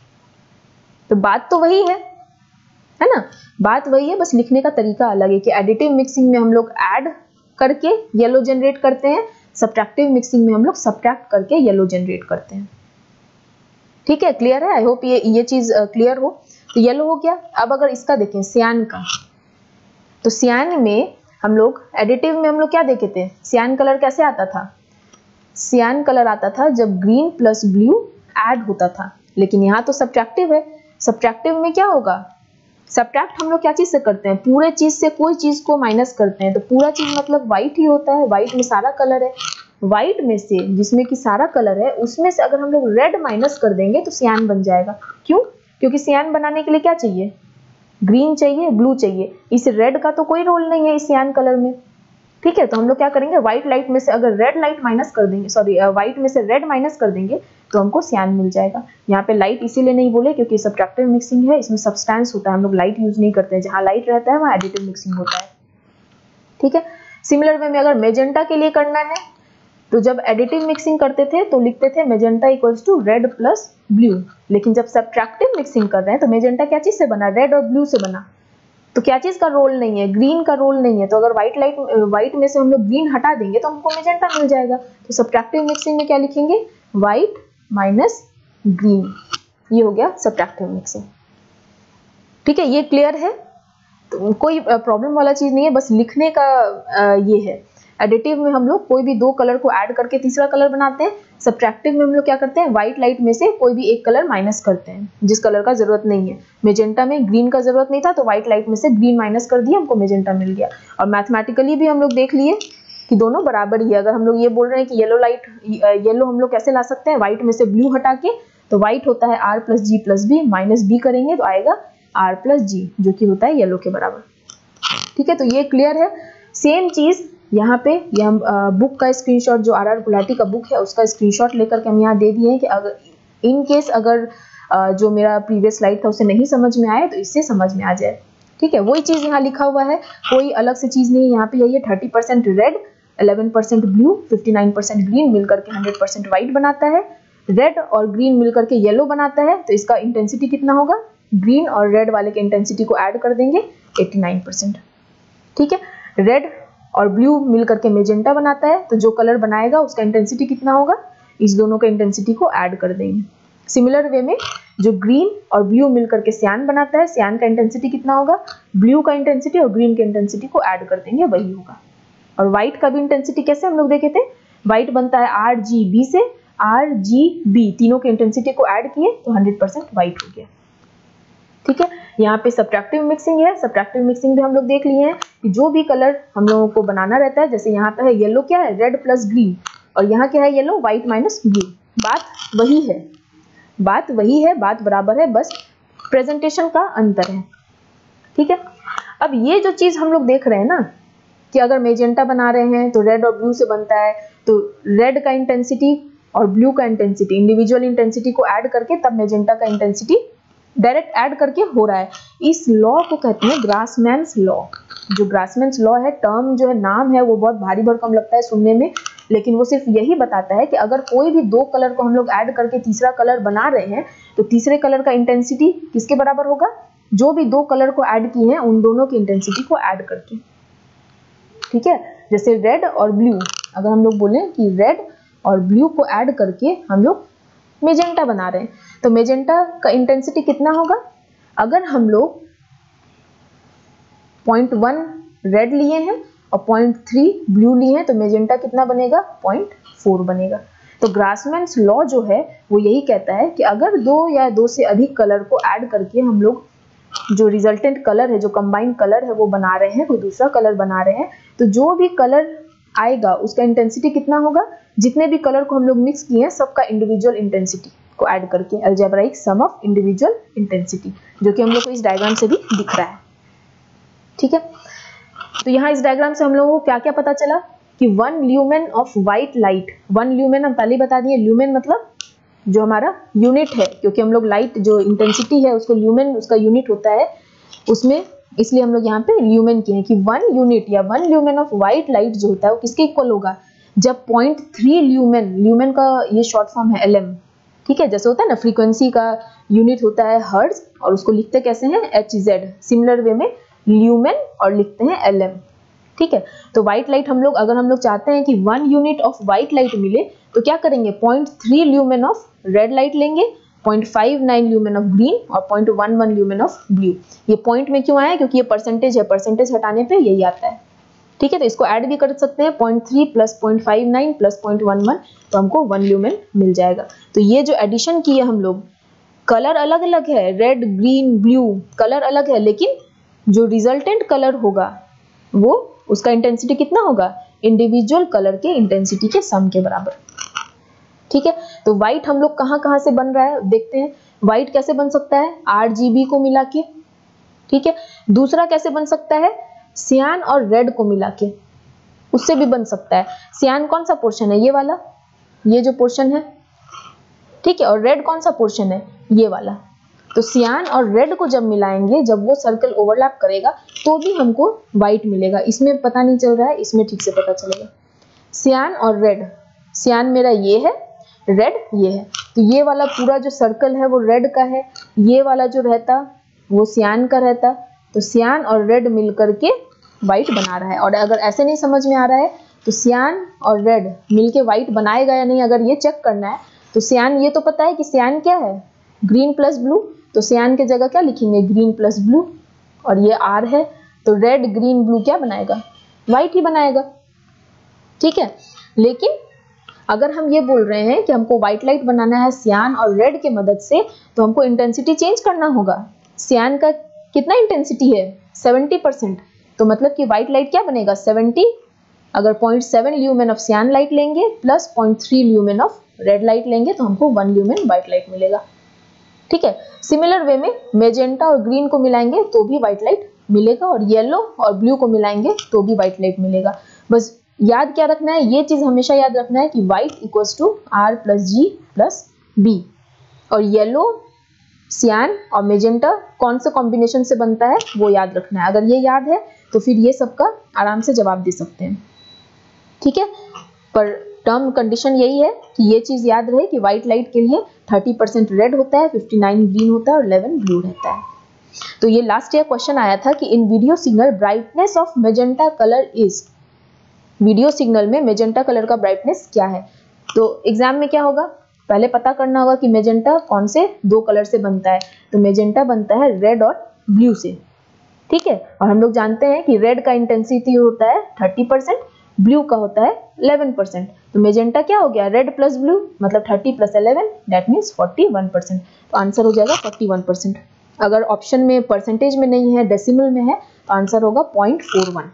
S1: तो बात तो वही है ना, बात वही है, बस लिखने का तरीका अलग है कि एडिटिव मिक्सिंग में हम लोग ऐड करके येलो जनरेट करते हैं, सब्ट्रैक्टिव मिक्सिंग में हम लोग सब्ट्रैक्ट करके येलो जनरेट करते हैं। ठीक है, क्लियर है, आई होप ये चीज क्लियर हो। तो येलो हो गया। अब अगर इसका देखें सियान का, तो सियान में हम लोग एडिटिव में हम लोग क्या देखे थे, सियान कलर कैसे आता था, सियान कलर आता था जब ग्रीन प्लस ब्लू ऐड होता था, लेकिन यहाँ तो सब्ट्रैक्टिव है। सब्ट्रैक्टिव में क्या होगा, सब्ट्रैक्ट हम लोग क्या चीज से करते हैं, पूरे चीज से कोई चीज को माइनस करते हैं, तो पूरा चीज मतलब व्हाइट ही होता है, व्हाइट में सारा कलर है। व्हाइट में से जिसमें कि सारा कलर है उसमें से अगर हम लोग रेड माइनस कर देंगे तो सियान बन जाएगा। क्यों, क्योंकि सियान बनाने के लिए क्या चाहिए, ग्रीन चाहिए, ब्लू चाहिए, इस रेड का तो कोई रोल नहीं है इस सियान कलर में। ठीक है, तो हम लोग क्या करेंगे, व्हाइट लाइट में से अगर रेड लाइट माइनस कर देंगे, सॉरी व्हाइट में से रेड माइनस कर देंगे तो हमको सियान मिल जाएगा। यहाँ पे लाइट इसीलिए नहीं बोले क्योंकि सब्ट्रैक्टिव मिक्सिंग है, इसमें सब्सटेंस होता है, हम लोग लाइट यूज नहीं करते हैं, जहाँ लाइट रहता है वहाँ एडिटिव मिक्सिंग होता है। ठीक है, सिमिलर वे में अगर मेजेंटा के लिए करना है तो जब एडिटिव मिक्सिंग करते थे तो लिखते थे magenta equals to red plus blue, लेकिन जब सब्ट्रैक्टिव मिक्सिंग कर रहे हैं तो मेजेंटा क्या चीज से बना, रेड और ब्लू से बना, तो क्या चीज का रोल नहीं है, ग्रीन का रोल नहीं है। तो अगर व्हाइट में से हम लोग ग्रीन हटा देंगे तो हमको मेजेंटा मिल जाएगा। तो सब्ट्रैक्टिव मिक्सिंग में क्या लिखेंगे, व्हाइट माइनस ग्रीन, ये हो गया सब्ट्रैक्टिव मिक्सिंग। ठीक है, ये क्लियर है, तो कोई प्रॉब्लम वाला चीज नहीं है, बस लिखने का ये है। एडिटिव में हम लोग कोई भी दो कलर को ऐड करके तीसरा कलर बनाते हैं, सब्ट्रैक्टिव में हम लोग क्या करते हैं, व्हाइट लाइट में से कोई भी एक कलर माइनस करते हैं जिस कलर का जरूरत नहीं है। मेजेंटा में ग्रीन का जरूरत नहीं था तो व्हाइट लाइट में से ग्रीन माइनस कर दिया, हमको मेजेंटा मिल गया। और मैथमेटिकली भी हम लोग देख लिए कि दोनों बराबर ही है। अगर हम लोग ये बोल रहे हैं कि येलो हम लोग कैसे ला सकते हैं, व्हाइट में से ब्लू हटा के, तो व्हाइट होता है R plus G plus B, minus B करेंगे तो आएगा आर प्लस जी, जो कि होता है येलो के बराबर। ठीक है, तो ये क्लियर है। सेम चीज यहाँ पे ये हम बुक का स्क्रीनशॉट, जो आर गुलाटी का बुक है उसका स्क्रीनशॉट लेकर के हम यहाँ दे दिए हैं कि अगर इन केस अगर जो मेरा प्रीवियस स्लाइड था उसे नहीं समझ में आए तो इससे समझ में आ जाए। ठीक है, वही चीज यहाँ लिखा हुआ है, कोई अलग से चीज नहीं है। यहाँ पे यही है 30% रेड, 11% ब्लू, 59% ग्रीन मिलकर के 100% व्हाइट बनाता है। रेड और ग्रीन मिलकर के येलो बनाता है, तो इसका इंटेंसिटी कितना होगा, ग्रीन और रेड वाले के इंटेंसिटी को ऐड कर देंगे 89%। ठीक है, रेड और ब्लू मिलकर के मेजेंटा बनाता है, तो जो कलर बनाएगा उसका इंटेंसिटी कितना होगा, इस दोनों के इंटेंसिटी को ऐड कर देंगे। सिमिलर वे में जो ग्रीन और ब्लू मिलकर के सियान बनाता है, सियान का इंटेंसिटी कितना होगा, ब्लू का इंटेंसिटी और ग्रीन के इंटेंसिटी को ऐड कर देंगे, वही होगा। और व्हाइट का भी इंटेंसिटी कैसे हम लोग देखे थे, व्हाइट बनता है आर जी बी से, आर जी बी तीनों के इंटेंसिटी को ऐड किए तो 100% व्हाइट हो गया। ठीक है, यहाँ पे सब्ट्रैक्टिव मिक्सिंग है। सब्ट्रैक्टिव मिक्सिंग भी हम लोग देख लिए हैं कि जो भी कलर हम लोगों को बनाना रहता है, जैसे यहाँ पे है येलो क्या है, रेड प्लस ग्रीन, और यहाँ क्या है येलो, व्हाइट माइनस ब्लू, बात वही है, बात वही है, बात बराबर है, बस प्रेजेंटेशन का अंतर है। ठीक है, अब ये जो चीज हम लोग देख रहे हैं ना कि अगर मेजेंटा बना रहे हैं तो रेड और ब्लू से बनता है, तो रेड का इंटेंसिटी और ब्लू का इंटेंसिटी, इंडिविजुअल इंटेंसिटी को ऐड करके तब मैजेंटा का इंटेंसिटी डायरेक्ट ऐड करके हो रहा है। इस लॉ को कहते हैं ग्रासमैन्स लॉ। जो ग्रासमैन्स लॉ है, टर्म जो है, नाम है, वो बहुत भारी भरकम लगता है सुनने में, लेकिन वो सिर्फ यही बताता है कि अगर कोई भी दो कलर को हम लोग ऐड करके तीसरा कलर बना रहे हैं तो तीसरे कलर का इंटेंसिटी किसके बराबर होगा? जो भी दो कलर को ऐड किए हैं उन दोनों की इंटेंसिटी को ऐड करके। ठीक है, जैसे रेड और ब्लू, अगर हम लोग बोले कि रेड और ब्लू को ऐड करके हम लोग मेजेंटा बना रहे हैं, तो मेजेंटा का इंटेंसिटी कितना होगा? अगर हम लोग 0.1 रेड लिए हैं और 0.3 ब्लू लिए हैं तो मेजेंटा कितना बनेगा? 0.4 बनेगा। तो ग्रासमैन्स लॉ जो है वो यही कहता है कि अगर दो या दो से अधिक कलर को ऐड करके हम लोग जो रिजल्टेंट कलर है, जो कंबाइंड कलर है वो बना रहे हैं, कोई दूसरा कलर बना रहे हैं, तो जो भी कलर आएगा उसका इंटेंसिटी कितना होगा? जितने भी कलर को हम लोग मिक्स किए हैं सबका इंडिविजुअल इंटेंसिटी को ऐड करके, algebraic sum of individual intensity, जो कि हम लोग को इस डायग्राम से भी दिख रहा है। ठीक है, तो यहाँ इस डायग्राम से हम लोगों को क्या क्या पता चला कि 1 lumen of white light, 1 lumen हम पहले बता दिए, ल्यूमेन मतलब जो हमारा यूनिट है, क्योंकि हम लोग लाइट जो इंटेंसिटी है उसको ल्यूमेन उसका यूनिट होता है उसमें, इसलिए हम लोग यहाँ पे ल्यूमेन किए हैं कि 1 यूनिट या 1 ल्यूमेन ऑफ व्हाइट लाइट जो होता है वो किसके इक्वल होगा? जब 0.3 ल्यूमेन, ल्यूमेन का ये शॉर्ट फॉर्म है LM, ठीक है, जैसे होता है ना फ्रीक्वेंसी का यूनिट होता है हर्ट्ज, और उसको लिखते कैसे हैं? HZ, सिमिलर वे में ल्यूमेन और लिखते हैं LM। ठीक है, तो व्हाइट लाइट हम लोग, अगर हम लोग चाहते हैं कि 1 यूनिट ऑफ व्हाइट लाइट मिले तो क्या करेंगे? 0.3 ल्यूमेन ऑफ रेड लाइट लेंगे, 0.59 ल्यूमेन ऑफ ग्रीन और 0.11 ल्यूमेन ऑफ ब्लू। ये पॉइंट में क्यों आया? क्योंकि ये परसेंटेज है, परसेंटेज हटाने पे यही आता है। ठीक है, तो इसको ऐड भी कर सकते हैं, 0.3 प्लस 0.59 प्लस 0.11, तो हमको 1 ल्यूमेन मिल जाएगा। तो ये जो एडिशन किए हम लोग, कलर अलग अलग है, रेड ग्रीन ब्लू कलर अलग है, लेकिन जो रिजल्टेंट कलर होगा वो उसका इंटेंसिटी कितना होगा? इंडिविजुअल कलर के इंटेंसिटी के सम के बराबर। ठीक है, तो व्हाइट हम लोग कहाँ कहाँ से बन रहा है देखते हैं। व्हाइट कैसे बन सकता है? RGB को मिला के। ठीक है, दूसरा कैसे बन सकता है? सियान और रेड को मिला के, उससे भी बन सकता है। सियान कौन सा पोर्शन है? ये वाला, ये जो पोर्शन है, ठीक है, और रेड कौन सा पोर्शन है? ये वाला। तो सियान और रेड को जब मिलाएंगे, जब वो सर्कल ओवरलैप करेगा तो भी हमको व्हाइट मिलेगा। इसमें पता नहीं चल रहा है, इसमें ठीक से पता चलेगा। सियान और रेड, सियान मेरा ये है, रेड ये है, तो ये वाला पूरा जो सर्कल है वो रेड का है, ये वाला जो रहता वो सियान का रहता, तो सियान और रेड मिलकर के व्हाइट बना रहा है। और अगर ऐसे नहीं समझ में आ रहा है तो सियान और रेड मिलके व्हाइट बनाएगा या नहीं, अगर ये चेक करना है तो सियान, ये तो पता है कि सियान क्या है? ग्रीन प्लस ब्लू, तो सियान की जगह क्या लिखेंगे? ग्रीन प्लस ब्लू, और ये R है, तो रेड ग्रीन ब्लू क्या बनाएगा? व्हाइट ही बनाएगा। ठीक है, लेकिन अगर हम ये बोल रहे हैं कि हमको व्हाइट लाइट बनाना है सियान और रेड के मदद से, तो हमको इंटेंसिटी चेंज करना होगा। सियान का कितना इंटेंसिटी है? 70%, तो मतलब कि व्हाइट लाइट क्या बनेगा? 70। अगर 0.7 ल्यूमेन ऑफ सियान लाइट लेंगे plus 0.3 lumen of red light लेंगे तो हमको 1 ल्यूमेन व्हाइट लाइट मिलेगा। ठीक है, सिमिलर वे में मेजेंटा और ग्रीन को मिलाएंगे तो भी व्हाइट लाइट मिलेगा, और येलो और ब्लू को मिलाएंगे तो भी व्हाइट लाइट मिलेगा। बस याद क्या रखना है? ये चीज हमेशा याद रखना है कि white equals to R plus G plus B, और येलो, सियान और मेजेंटा कौन से कॉम्बिनेशन से बनता है वो याद रखना है। अगर ये याद है तो फिर ये सबका आराम से जवाब दे सकते हैं। ठीक है, पर टर्म कंडीशन यही है कि ये चीज याद रहे कि व्हाइट लाइट के लिए 30% रेड होता है, 59 ग्रीन होता है और 11 ब्लू रहता है। तो ये लास्ट ईयर क्वेश्चन आया था कि in video signal brightness of magenta colour is, video signal में मेजेंटा कलर का ब्राइटनेस क्या है। तो एग्जाम में क्या होगा? पहले पता करना होगा कि मेजेंटा कौन से दो कलर से बनता है, तो मेजेंटा बनता है रेड और ब्लू से। ठीक है, और हम लोग जानते हैं कि रेड का इंटेंसिटी होता है 30%, ब्लू का होता है 11%, तो मेजेंटा क्या हो गया? रेड प्लस ब्लू, मतलब 30 प्लस 11 दैट मीन्स 41%, तो आंसर हो जाएगा 41%। अगर ऑप्शन में परसेंटेज में नहीं है, डेसिमल में है, तो आंसर होगा 0.41।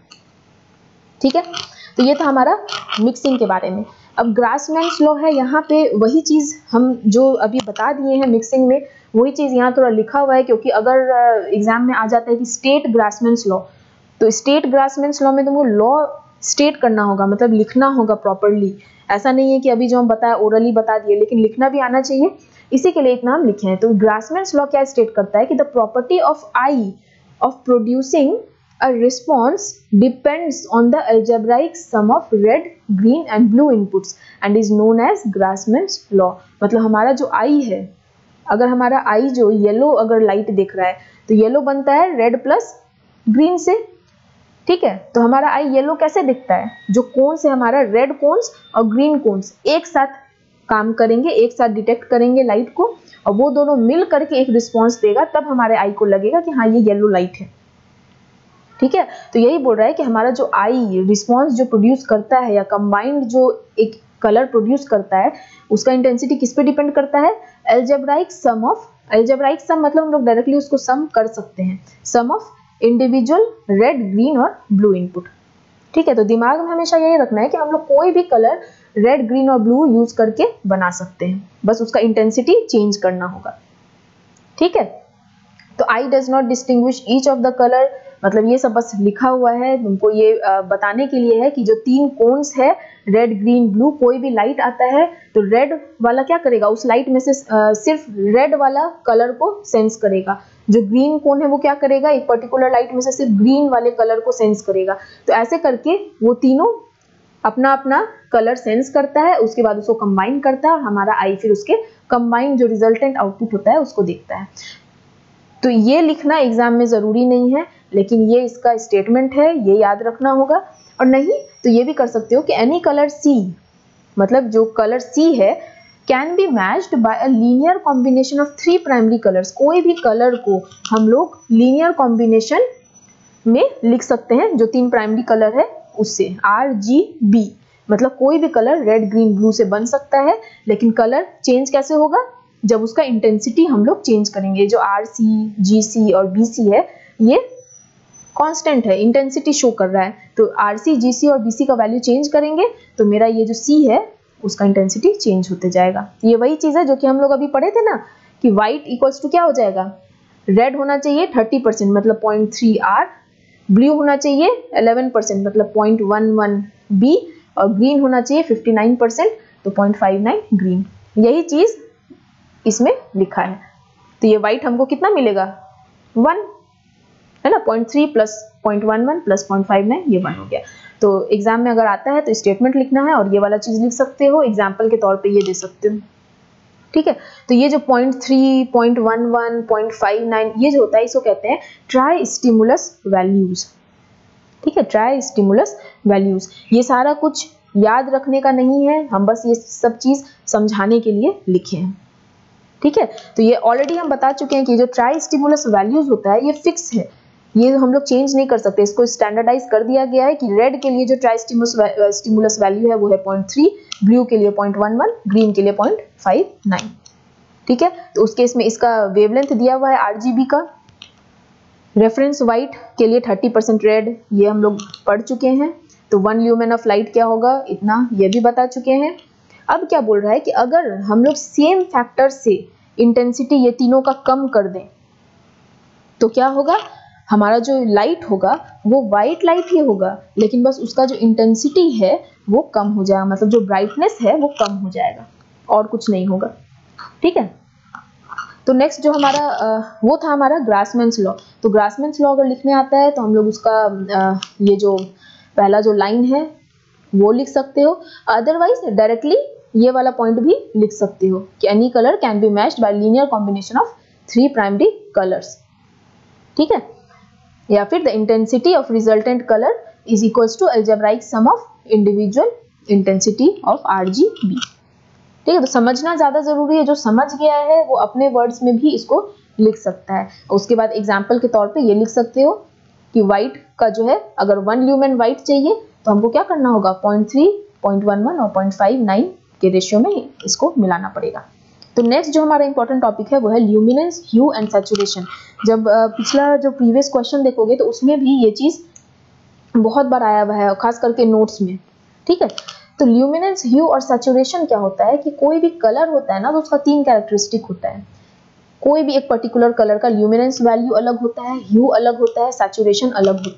S1: ठीक है, तो ये था हमारा मिक्सिंग के बारे में। अब ग्रासमैन्स लॉ है, यहाँ पे वही चीज हम जो अभी बता दिए हैं मिक्सिंग में, वही चीज यहाँ थोड़ा लिखा हुआ है, क्योंकि अगर एग्जाम में आ जाता है कि स्टेट ग्रासमैन्स लॉ, तो स्टेट ग्रासमैन्स लॉ में तुमको लॉ स्टेट करना होगा, मतलब लिखना होगा प्रॉपरली। ऐसा नहीं है कि अभी जो हम बताया ओरली बता दिए, लेकिन लिखना भी आना चाहिए, इसी के लिए इतना हम लिखे हैं। तो ग्रासमैन्स लॉ क्या स्टेट करता है कि the property of eye of producing a response depends on the algebraic sum of red, green and blue inputs and is known as Grassmann's law. मतलब हमारा जो आई है, अगर हमारा आई जो येलो अगर लाइट दिख रहा है तो येलो बनता है रेड प्लस ग्रीन से, ठीक है। तो हमारा आई येलो कैसे दिखता है, जो कोन्स है हमारा रेड कोन्स और ग्रीन कोन्स एक साथ काम करेंगे, एक साथ डिटेक्ट करेंगे लाइट को, और वो दोनों मिल करके एक रिस्पॉन्स देगा, तब हमारे आई को लगेगा कि हाँ ये येलो लाइट है, ठीक है। तो यही बोल रहा है कि हमारा जो आई रिस्पॉन्स जो प्रोड्यूस करता है या कंबाइंड जो एक कलर प्रोड्यूस करता है, उसका इंटेंसिटी किस पे डिपेंड करता है, algebraic sum of, algebraic sum मतलब हम लोग डायरेक्टली उसको सम कर सकते हैं, sum of individual red, green और ब्लू इनपुट, ठीक है। तो दिमाग में हमेशा यही रखना है कि हम लोग कोई भी कलर रेड, ग्रीन और ब्लू यूज करके बना सकते हैं, बस उसका इंटेंसिटी चेंज करना होगा, ठीक है। तो eye does not distinguish each of the colour, मतलब ये सब बस लिखा हुआ है तुमको ये बताने के लिए है कि जो तीन कोन्स है रेड, ग्रीन, ब्लू, कोई भी लाइट आता है तो रेड वाला क्या करेगा, उस लाइट में से सिर्फ रेड वाला कलर को सेंस करेगा, जो ग्रीन कोन है वो क्या करेगा, एक पर्टिकुलर लाइट में से सिर्फ ग्रीन वाले कलर को सेंस करेगा। तो ऐसे करके वो तीनों अपना अपना कलर सेंस करता है, उसके बाद उसको कंबाइन करता है और हमारा आई फिर उसके कंबाइन जो रिजल्टेंट आउटपुट होता है उसको देखता है। तो ये लिखना एग्जाम में जरूरी नहीं है, लेकिन ये इसका स्टेटमेंट है, ये याद रखना होगा। और नहीं तो ये भी कर सकते हो कि एनी कलर सी, मतलब जो कलर सी है can be matched by a linear combination of 3 primary colours, कोई भी कलर को हम लोग लीनियर कॉम्बिनेशन में लिख सकते हैं जो 3 प्राइमरी कलर है उससे, RGB, मतलब कोई भी कलर रेड, ग्रीन, ब्लू से बन सकता है, लेकिन कलर चेंज कैसे होगा, जब उसका इंटेंसिटी हम लोग चेंज करेंगे। जो RC, GC और BC है ये कांस्टेंट है, इंटेंसिटी शो कर रहा है, तो RC, GC और BC का वैल्यू चेंज करेंगे तो मेरा ये जो C है उसका इंटेंसिटी चेंज होते जाएगा। ये वही चीज है जो कि हम लोग अभी पढ़े थे ना कि व्हाइट इक्वल्स टू क्या हो जाएगा, रेड होना चाहिए 30% मतलब 0.3 R, ब्लू होना चाहिए 11% मतलब 0.11 B, और ग्रीन होना चाहिए 59% तो 0.59 ग्रीन। यही चीज इसमें लिखा है। तो ये व्हाइट हमको कितना मिलेगा, 1 है ना, 0.3 प्लस 0.11 प्लस 0.59 ये 1 हो गया। तो एग्जाम में अगर आता है तो स्टेटमेंट लिखना है और ये वाला चीज लिख सकते हो, एग्जाम्पल के तौर पे ये दे सकते हो, ठीक है। तो ये जो 0.3, 0.11, 0.59 ये जो होता है इसको कहते हैं ट्राई स्टिमुलस वैल्यूज, ठीक है, ट्राई स्टिमुलस वैल्यूज। ये सारा कुछ याद रखने का नहीं है, हम बस ये सब चीज समझाने के लिए लिखे हैं, ठीक है। तो ये ऑलरेडी हम बता चुके हैं कि जो ट्राई स्टिमुलस वैल्यूज होता है ये फिक्स है, ये हम लोग चेंज नहीं कर सकते, इसको स्टैंडर्डाइज कर दिया गया है कि रेड के लिए जो ट्राई स्टिमुलस वैल्यू है वो है 0.3, ब्लू के लिए 0.11, ग्रीन के लिए 0.59, ठीक है। तो उस केस में इसका वेवलेंथ दिया हुआ है RGB का, रेफरेंस व्हाइट के लिए 30% रेड, ये हम लोग पढ़ चुके हैं। तो 1 ल्यूमेन ऑफ लाइट क्या होगा, इतना ये भी बता चुके हैं। अब क्या बोल रहा है कि अगर हम लोग सेम फैक्टर से इंटेंसिटी ये तीनों का कम कर दें तो क्या होगा, हमारा जो लाइट होगा वो व्हाइट लाइट ही होगा, लेकिन बस उसका जो इंटेंसिटी है वो कम हो जाएगा, मतलब जो ब्राइटनेस है वो कम हो जाएगा और कुछ नहीं होगा, ठीक है। तो नेक्स्ट जो हमारा वो था हमारा ग्रासमैन्स लॉ। तो ग्रासमैन्स लॉ अगर लिखने आता है तो हम लोग उसका ये जो पहला जो लाइन है वो लिख सकते हो, अदरवाइज डायरेक्टली ये वाला पॉइंट भी लिख सकते हो कि any colour can be matched by linear combination of 3 primary colours, ठीक है। या फिर the intensity of resultant colour is equals to algebraic sum of individual intensity of RGB, ठीक है। तो समझना ज्यादा जरूरी है, जो समझ गया है वो अपने वर्ड्स में भी इसको लिख सकता है। उसके बाद एग्जाम्पल के तौर पे ये लिख सकते हो कि व्हाइट का जो है अगर 1 ल्यूमेन व्हाइट चाहिए तो हमको क्या करना होगा, 0.3, 0.11 और 0.59 के रेशियो में इसको मिलाना पड़ेगा। तो नेक्स्ट जो हमारा इंपॉर्टेंट टॉपिक है वो है ल्यूमिनेंस, ह्यू एंड सैचुरेशन। जब पिछला जो प्रीवियस क्वेश्चन देखोगे तो उसमें भी ये चीज बहुत बार आया हुआ है, खास करके नोट्स में, ठीक है। तो ल्यूमिनेंस, ह्यू और सैचुरेशन क्या होता है कि कोई भी कलर होता है ना तो उसका 3 कैरेक्टरिस्टिक होता है। कोई भी एक पर्टिकुलर कलर का ल्यूमिनेंस वैल्यू अलग होता है, ह्यू अलग होता है, सैचुरेशन अलग होता है,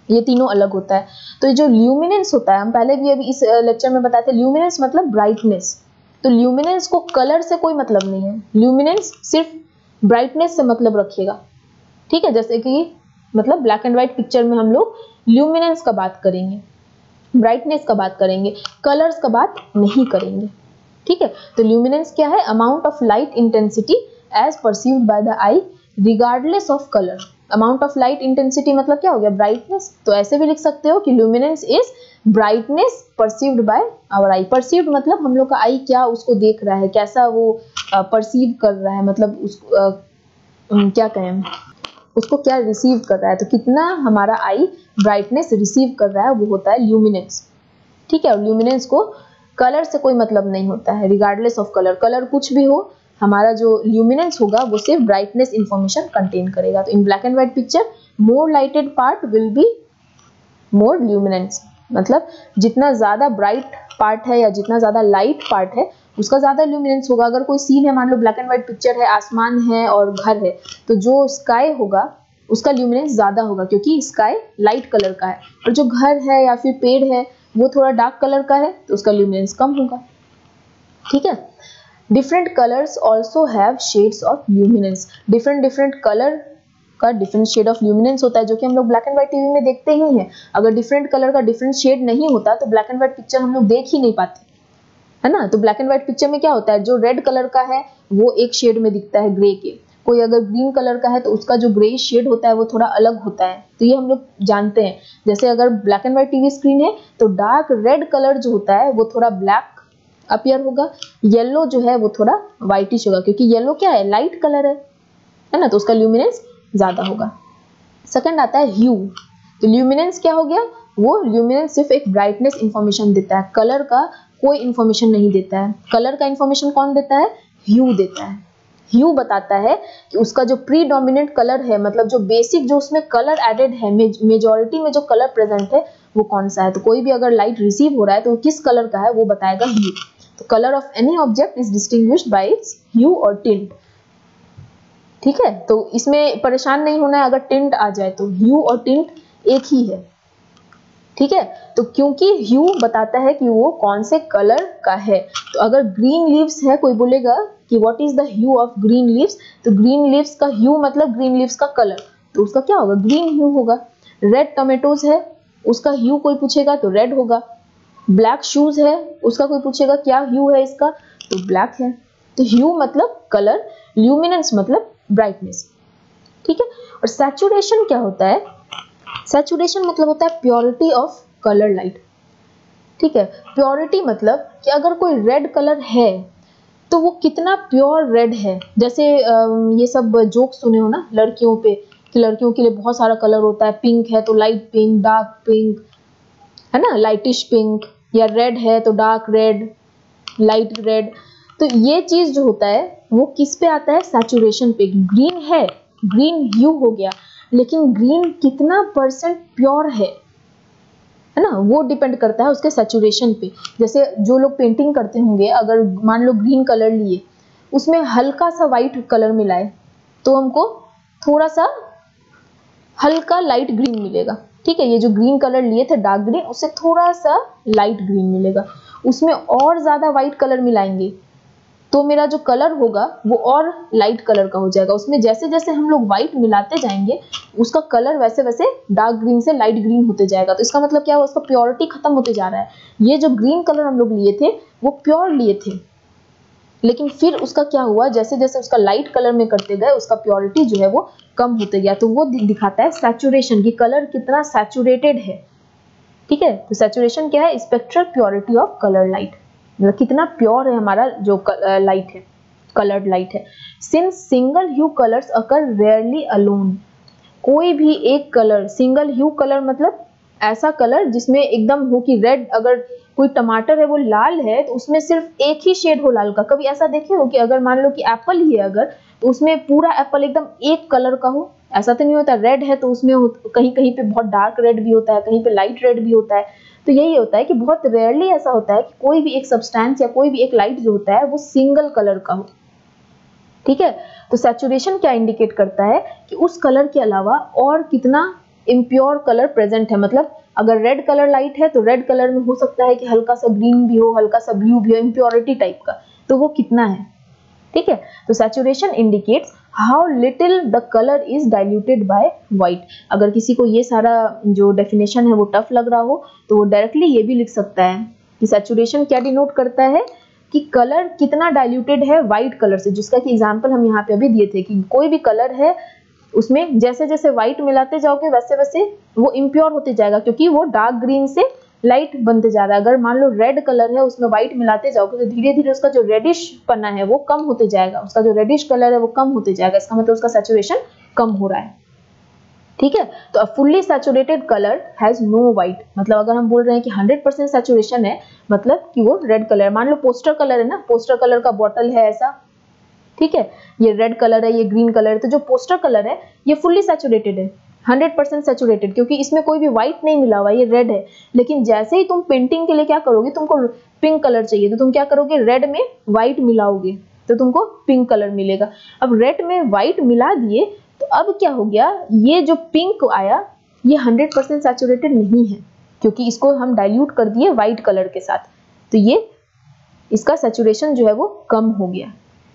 S1: ये तीनों अलग होता है। तो ये जो ल्यूमिनेंस होता है, हम पहले भी अभी इस लेक्चर में बताए थे, ल्यूमिनेंस मतलब ब्राइटनेस। तो ल्यूमिनेंस को कलर से कोई मतलब नहीं है, ल्यूमिनेंस सिर्फ ब्राइटनेस से मतलब रखिएगा, ठीक है। जैसे कि मतलब ब्लैक एंड व्हाइट पिक्चर में हम लोग ल्यूमिनेंस का बात करेंगे, ब्राइटनेस का बात करेंगे, कलर्स का बात नहीं करेंगे, ठीक है। तो ल्यूमिनेंस क्या है? Amount of light intensity as perceived by the eye regardless of colour. Amount of light intensity मतलब क्या हो गया? ब्राइटनेस। तो ऐसे भी लिख सकते हो कि luminance is brightness perceived by our eye. Perceived मतलब हम लोग का आई क्या उसको देख रहा है, कैसा वो परसीव कर रहा है, मतलब उसको क्या कहें, उसको क्या रिसीव कर रहा है। तो कितना हमारा आई ब्राइटनेस रिसीव कर रहा है वो होता है ल्यूमिनेंस, ठीक है। और ल्यूमिनेंस को कलर से कोई मतलब नहीं होता है, रिगार्डलेस ऑफ कलर। कलर कुछ भी हो, हमारा जो ल्यूमिनेंस होगा वो सिर्फ ब्राइटनेस इंफॉर्मेशन कंटेन करेगा। तो in black and white picture more lighted part will be more luminance, मतलब जितना ज्यादा ब्राइट पार्ट है या जितना ज्यादा लाइट पार्ट है उसका ज्यादा ल्यूमिनेंस होगा। अगर कोई सीन है, मान लो ब्लैक एंड व्हाइट पिक्चर है, आसमान है और घर है, तो जो स्काई होगा उसका ल्यूमिनेंस ज्यादा होगा क्योंकि स्काई लाइट कलर का है। और जो घर है या फिर पेड़ है वो थोड़ा डार्क कलर का है तो उसका ल्यूमिनेंस कम होगा, ठीक है। Different colours also have shades of luminance. Different colour का डिफरेंट शेड ऑफ ल्यूमिनेंस होता है, जो कि हम लोग ब्लैक एंड व्हाइट टीवी में देखते ही हैं। अगर डिफरेंट कलर का डिफरेंट शेड नहीं होता तो ब्लैक एंड व्हाइट पिक्चर हम लोग देख ही नहीं पाते, है ना। तो ब्लैक एंड व्हाइट पिक्चर में क्या होता है, जो रेड कलर का है वो एक शेड में दिखता है ग्रे के, कोई अगर ग्रीन कलर का है तो उसका जो ग्रे शेड होता है वो थोड़ा अलग होता है। तो ये हम लोग जानते हैं। जैसे अगर black and white TV screen है तो डार्क रेड कलर जो होता है वो थोड़ा ब्लैक अपीयर होगा, येलो जो है वो थोड़ा व्हाइटिश होगा, क्योंकि येलो क्या है, लाइट कलर है ना, तो उसका ल्यूमिनेंस ज्यादा होगा। सेकंड आता है ह्यू। तो ल्यूमिनेंस क्या हो गया, वो ल्यूमिनेंस सिर्फ एक ब्राइटनेस इंफॉर्मेशन देता है, कलर का कोई इंफॉर्मेशन नहीं देता है। कलर का इंफॉर्मेशन कौन देता है? ह्यू देता है। ह्यू बताता है कि उसका जो प्रीडोमिनेंट कलर है, मतलब जो बेसिक जो उसमें कलर एडेड है, मेजॉरिटी में जो कलर प्रेजेंट है वो कौन सा है। तो कोई भी अगर लाइट रिसीव हो रहा है तो किस कलर का है वो बताएगा ह्यू। तो colour of any object is distinguished by its hue और टिंट, ठीक है। तो इसमें परेशान नहीं होना है अगर टिंट आ जाए, तो ह्यू और टिंट एक ही है, ठीक है। तो क्योंकि ह्यू बताता है कि वो कौन से कलर का है। तो अगर ग्रीन लीव्स है, कोई बोलेगा कि what is the hue of green leaves, तो ग्रीन लीव्स का ह्यू मतलब ग्रीन लीव्स का कलर, तो उसका क्या होगा, ग्रीन ह्यू होगा। रेड टोमेटोज है, उसका ह्यू कोई पूछेगा तो रेड होगा। ब्लैक शूज है, उसका कोई पूछेगा क्या ह्यू है इसका, तो ब्लैक है। तो ह्यू मतलब कलर, ल्यूमिनेंस मतलब ब्राइटनेस, ठीक है। और सैचुरेशन क्या होता है? सैचुरेशन मतलब होता है प्योरिटी ऑफ कलर लाइट, ठीक है। प्योरिटी मतलब कि अगर कोई रेड कलर है तो वो कितना प्योर रेड है। जैसे ये सब जोक सुने हो ना लड़कियों पे, कि लड़कियों के लिए बहुत सारा कलर होता है, पिंक है तो लाइट पिंक, डार्क पिंक, है ना, लाइटिश पिंक, या रेड है तो डार्क रेड, लाइट रेड। तो ये चीज जो होता है वो किस पे आता है, सैचुरेशन पे। ग्रीन है, ग्रीन ह्यू हो गया, लेकिन ग्रीन कितना परसेंट प्योर है ना, वो डिपेंड करता है उसके सैचुरेशन पे। जैसे जो लोग पेंटिंग करते होंगे, अगर मान लो ग्रीन कलर लिए, उसमें हल्का सा व्हाइट कलर मिलाए तो हमको थोड़ा सा हल्का लाइट ग्रीन मिलेगा, ठीक है। ये जो ग्रीन कलर लिए थे डार्क ग्रीन, उससे थोड़ा सा लाइट ग्रीन मिलेगा। उसमें और ज्यादा व्हाइट कलर मिलाएंगे तो मेरा जो कलर होगा वो और लाइट कलर का हो जाएगा। उसमें जैसे जैसे हम लोग व्हाइट मिलाते जाएंगे उसका कलर वैसे वैसे डार्क ग्रीन से लाइट ग्रीन होते जाएगा। तो इसका मतलब क्या है, उसका प्योरिटी खत्म होते जा रहा है। ये जो ग्रीन कलर हम लोग लिए थे वो प्योर लिए थे, लेकिन फिर उसका क्या हुआ, जैसे जैसे उसका लाइट कलर में करते गए उसका प्योरिटी जो है वो कम होते गया। तो वो दिखाता है सैचुरेशन की, कलर कितना सैचुरेटेड है, ठीक है। तो सैचुरेशन क्या है, spectral purity of colour light, मतलब कितना प्योर है हमारा जो लाइट है, कलर्ड लाइट है। Since single hue colours occur rarely alone. कोई भी एक कलर, सिंगल ह्यू कलर मतलब ऐसा कलर जिसमें एकदम हो कि रेड, अगर कोई टमाटर है वो लाल है तो उसमें सिर्फ एक ही शेड हो लाल का। कभी ऐसा देखे हो कि अगर मान लो कि एप्पल ही है अगर, तो उसमें पूरा एप्पल एकदम एक कलर का हो, ऐसा तो नहीं होता। रेड है तो उसमें कहीं कहीं पे बहुत डार्क रेड भी होता है, कहीं पे लाइट रेड भी होता है। तो यही होता है कि बहुत रेयरली ऐसा होता है कि कोई भी एक सब्सटेंस या कोई भी एक लाइट जो होता है वो सिंगल कलर का हो, ठीक है। तो सैचुरेशन क्या इंडिकेट करता है कि उस कलर के अलावा और कितना इम्प्योर कलर प्रेजेंट है, मतलब अगर रेड कलर लाइट है तो रेड कलर में हो सकता है कि हल्का सा ग्रीन भी हो, हल्का सा ब्लू भी हो, इम्प्योरिटी टाइप का, तो वो कितना है, ठीक है। तो saturation indicates how little the colour is diluted by white. अगर किसी को ये सारा जो डेफिनेशन है वो टफ लग रहा हो तो वो डायरेक्टली ये भी लिख सकता है कि सैचुरेशन क्या डिनोट करता है कि कलर कितना डाइल्यूटेड है व्हाइट कलर से, जिसका कि एग्जांपल हम यहाँ पे अभी दिए थे कि कोई भी कलर है उसमें जैसे जैसे व्हाइट मिलाते जाओगे वैसे वैसे वो इम्प्योर होते जाएगा, क्योंकि वो डार्क ग्रीन से लाइट बनते जा रहा है। अगर मान लो रेड कलर है उसमें व्हाइट मिलाते जाओगे तो धीरे धीरे उसका जो रेडिश पन्ना है वो कम होते जाएगा, उसका जो रेडिश कलर है वो कम होते जाएगा, इसका मतलब उसका सैचुरेशन कम हो रहा है, ठीक है। तो a fully saturated colour has no white, मतलब अगर हम बोल रहे हैं कि 100% सैचुरेशन है मतलब कि वो रेड कलर है। मान लो पोस्टर कलर है ना, पोस्टर कलर का बॉटल है ऐसा, ठीक है, ये रेड कलर है, ये ग्रीन कलर है, तो जो पोस्टर कलर है ये फुल्ली सैचुरेटेड है, 100% सैचुरेटेड, क्योंकि इसमें कोई भी व्हाइट नहीं मिला हुआ, ये रेड है। लेकिन जैसे ही तुम पेंटिंग के लिए क्या करोगे, तुमको पिंक कलर चाहिए तो तुम क्या करोगे, रेड में व्हाइट मिलाओगे तो तुमको पिंक कलर मिलेगा। अब रेड में व्हाइट मिला दिए तो अब क्या हो गया, ये जो पिंक आया ये 100% सैचुरेटेड नहीं है, क्योंकि इसको हम डाइल्यूट कर दिए व्हाइट कलर के साथ, तो ये इसका सैचुरेशन जो है वो कम हो गया,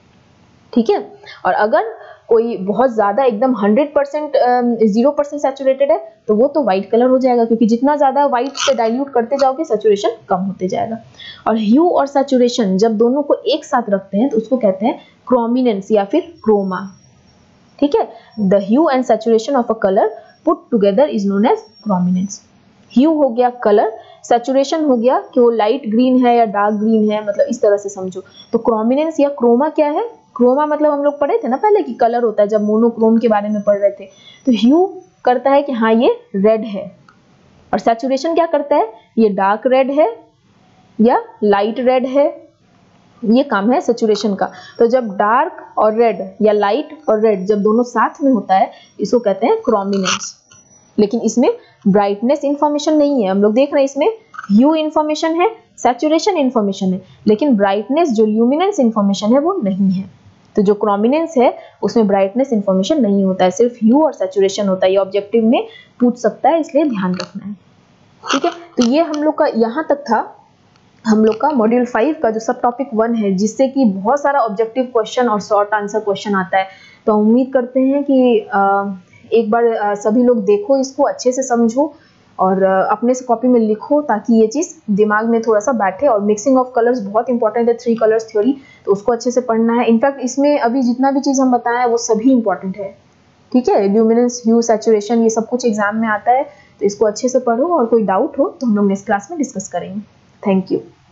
S1: ठीक है। और अगर कोई बहुत ज्यादा एकदम 100% 0% सैचुरेटेड है तो वो तो व्हाइट कलर हो जाएगा, क्योंकि जितना ज्यादा व्हाइट से डाइल्यूट करते जाओगे सैचुरेशन कम होते जाएगा। और ह्यू और सैचुरेशन जब दोनों को एक साथ रखते हैं तो उसको कहते हैं क्रोमिनेंस या फिर क्रोमा, ठीक है। The hue and saturation of a colour put together is known as chrominance. Hue हो गया कलर, सैचुरेशन हो गया कि वो लाइट ग्रीन है या डार्क ग्रीन है, मतलब इस तरह से समझो। तो क्रोमिनेंस या क्रोमा क्या है, क्रोमा मतलब हम लोग पढ़े थे ना पहले कि कलर होता है, जब मोनोक्रोम के बारे में पढ़ रहे थे। तो ह्यू करता है कि हाँ ये रेड है, और सैचुरेशन क्या करता है, ये डार्क रेड है या लाइट रेड है, ये काम है सैचुरेशन का। तो जब डार्क और रेड या लाइट और रेड जब दोनों साथ में होता है इसको कहते हैं क्रोमिनेंस। लेकिन इसमें ब्राइटनेस इंफॉर्मेशन नहीं है, हम लोग देख रहे हैं इसमें ह्यू इंफॉर्मेशन है, सैचुरेशन इंफॉर्मेशन है, लेकिन ब्राइटनेस जो ल्यूमिनेंस इंफॉर्मेशन है वो नहीं है। तो जो क्रोमिनेंस है उसमें ब्राइटनेस इंफॉर्मेशन नहीं होता है, सिर्फ ह्यू और सैचुरेशन होता है। ये ऑब्जेक्टिव में पूछ सकता है, इसलिए ध्यान रखना है, ठीक है। तो ये हम लोग का यहाँ तक था, हम लोग का मॉड्यूल 5 का जो सब टॉपिक 1 है, जिससे कि बहुत सारा ऑब्जेक्टिव क्वेश्चन और शॉर्ट आंसर क्वेश्चन आता है। तो उम्मीद करते हैं कि एक बार सभी लोग देखो, इसको अच्छे से समझो और अपने से कॉपी में लिखो, ताकि ये चीज़ दिमाग में थोड़ा सा बैठे। और मिक्सिंग ऑफ कलर्स बहुत इंपॉर्टेंट है, 3 कलर्स थ्योरी, तो उसको अच्छे से पढ़ना है। इनफैक्ट इसमें अभी जितना भी चीज़ हम बताए हैं वो सभी इंपॉर्टेंट है, ठीक है। ल्यूमिनेंस, ह्यू, सैचुरेशन, ये सब कुछ एग्जाम में आता है, तो इसको अच्छे से पढ़ो और कोई डाउट हो तो हम लोग नेक्स्ट क्लास में डिस्कस करेंगे। Thank you.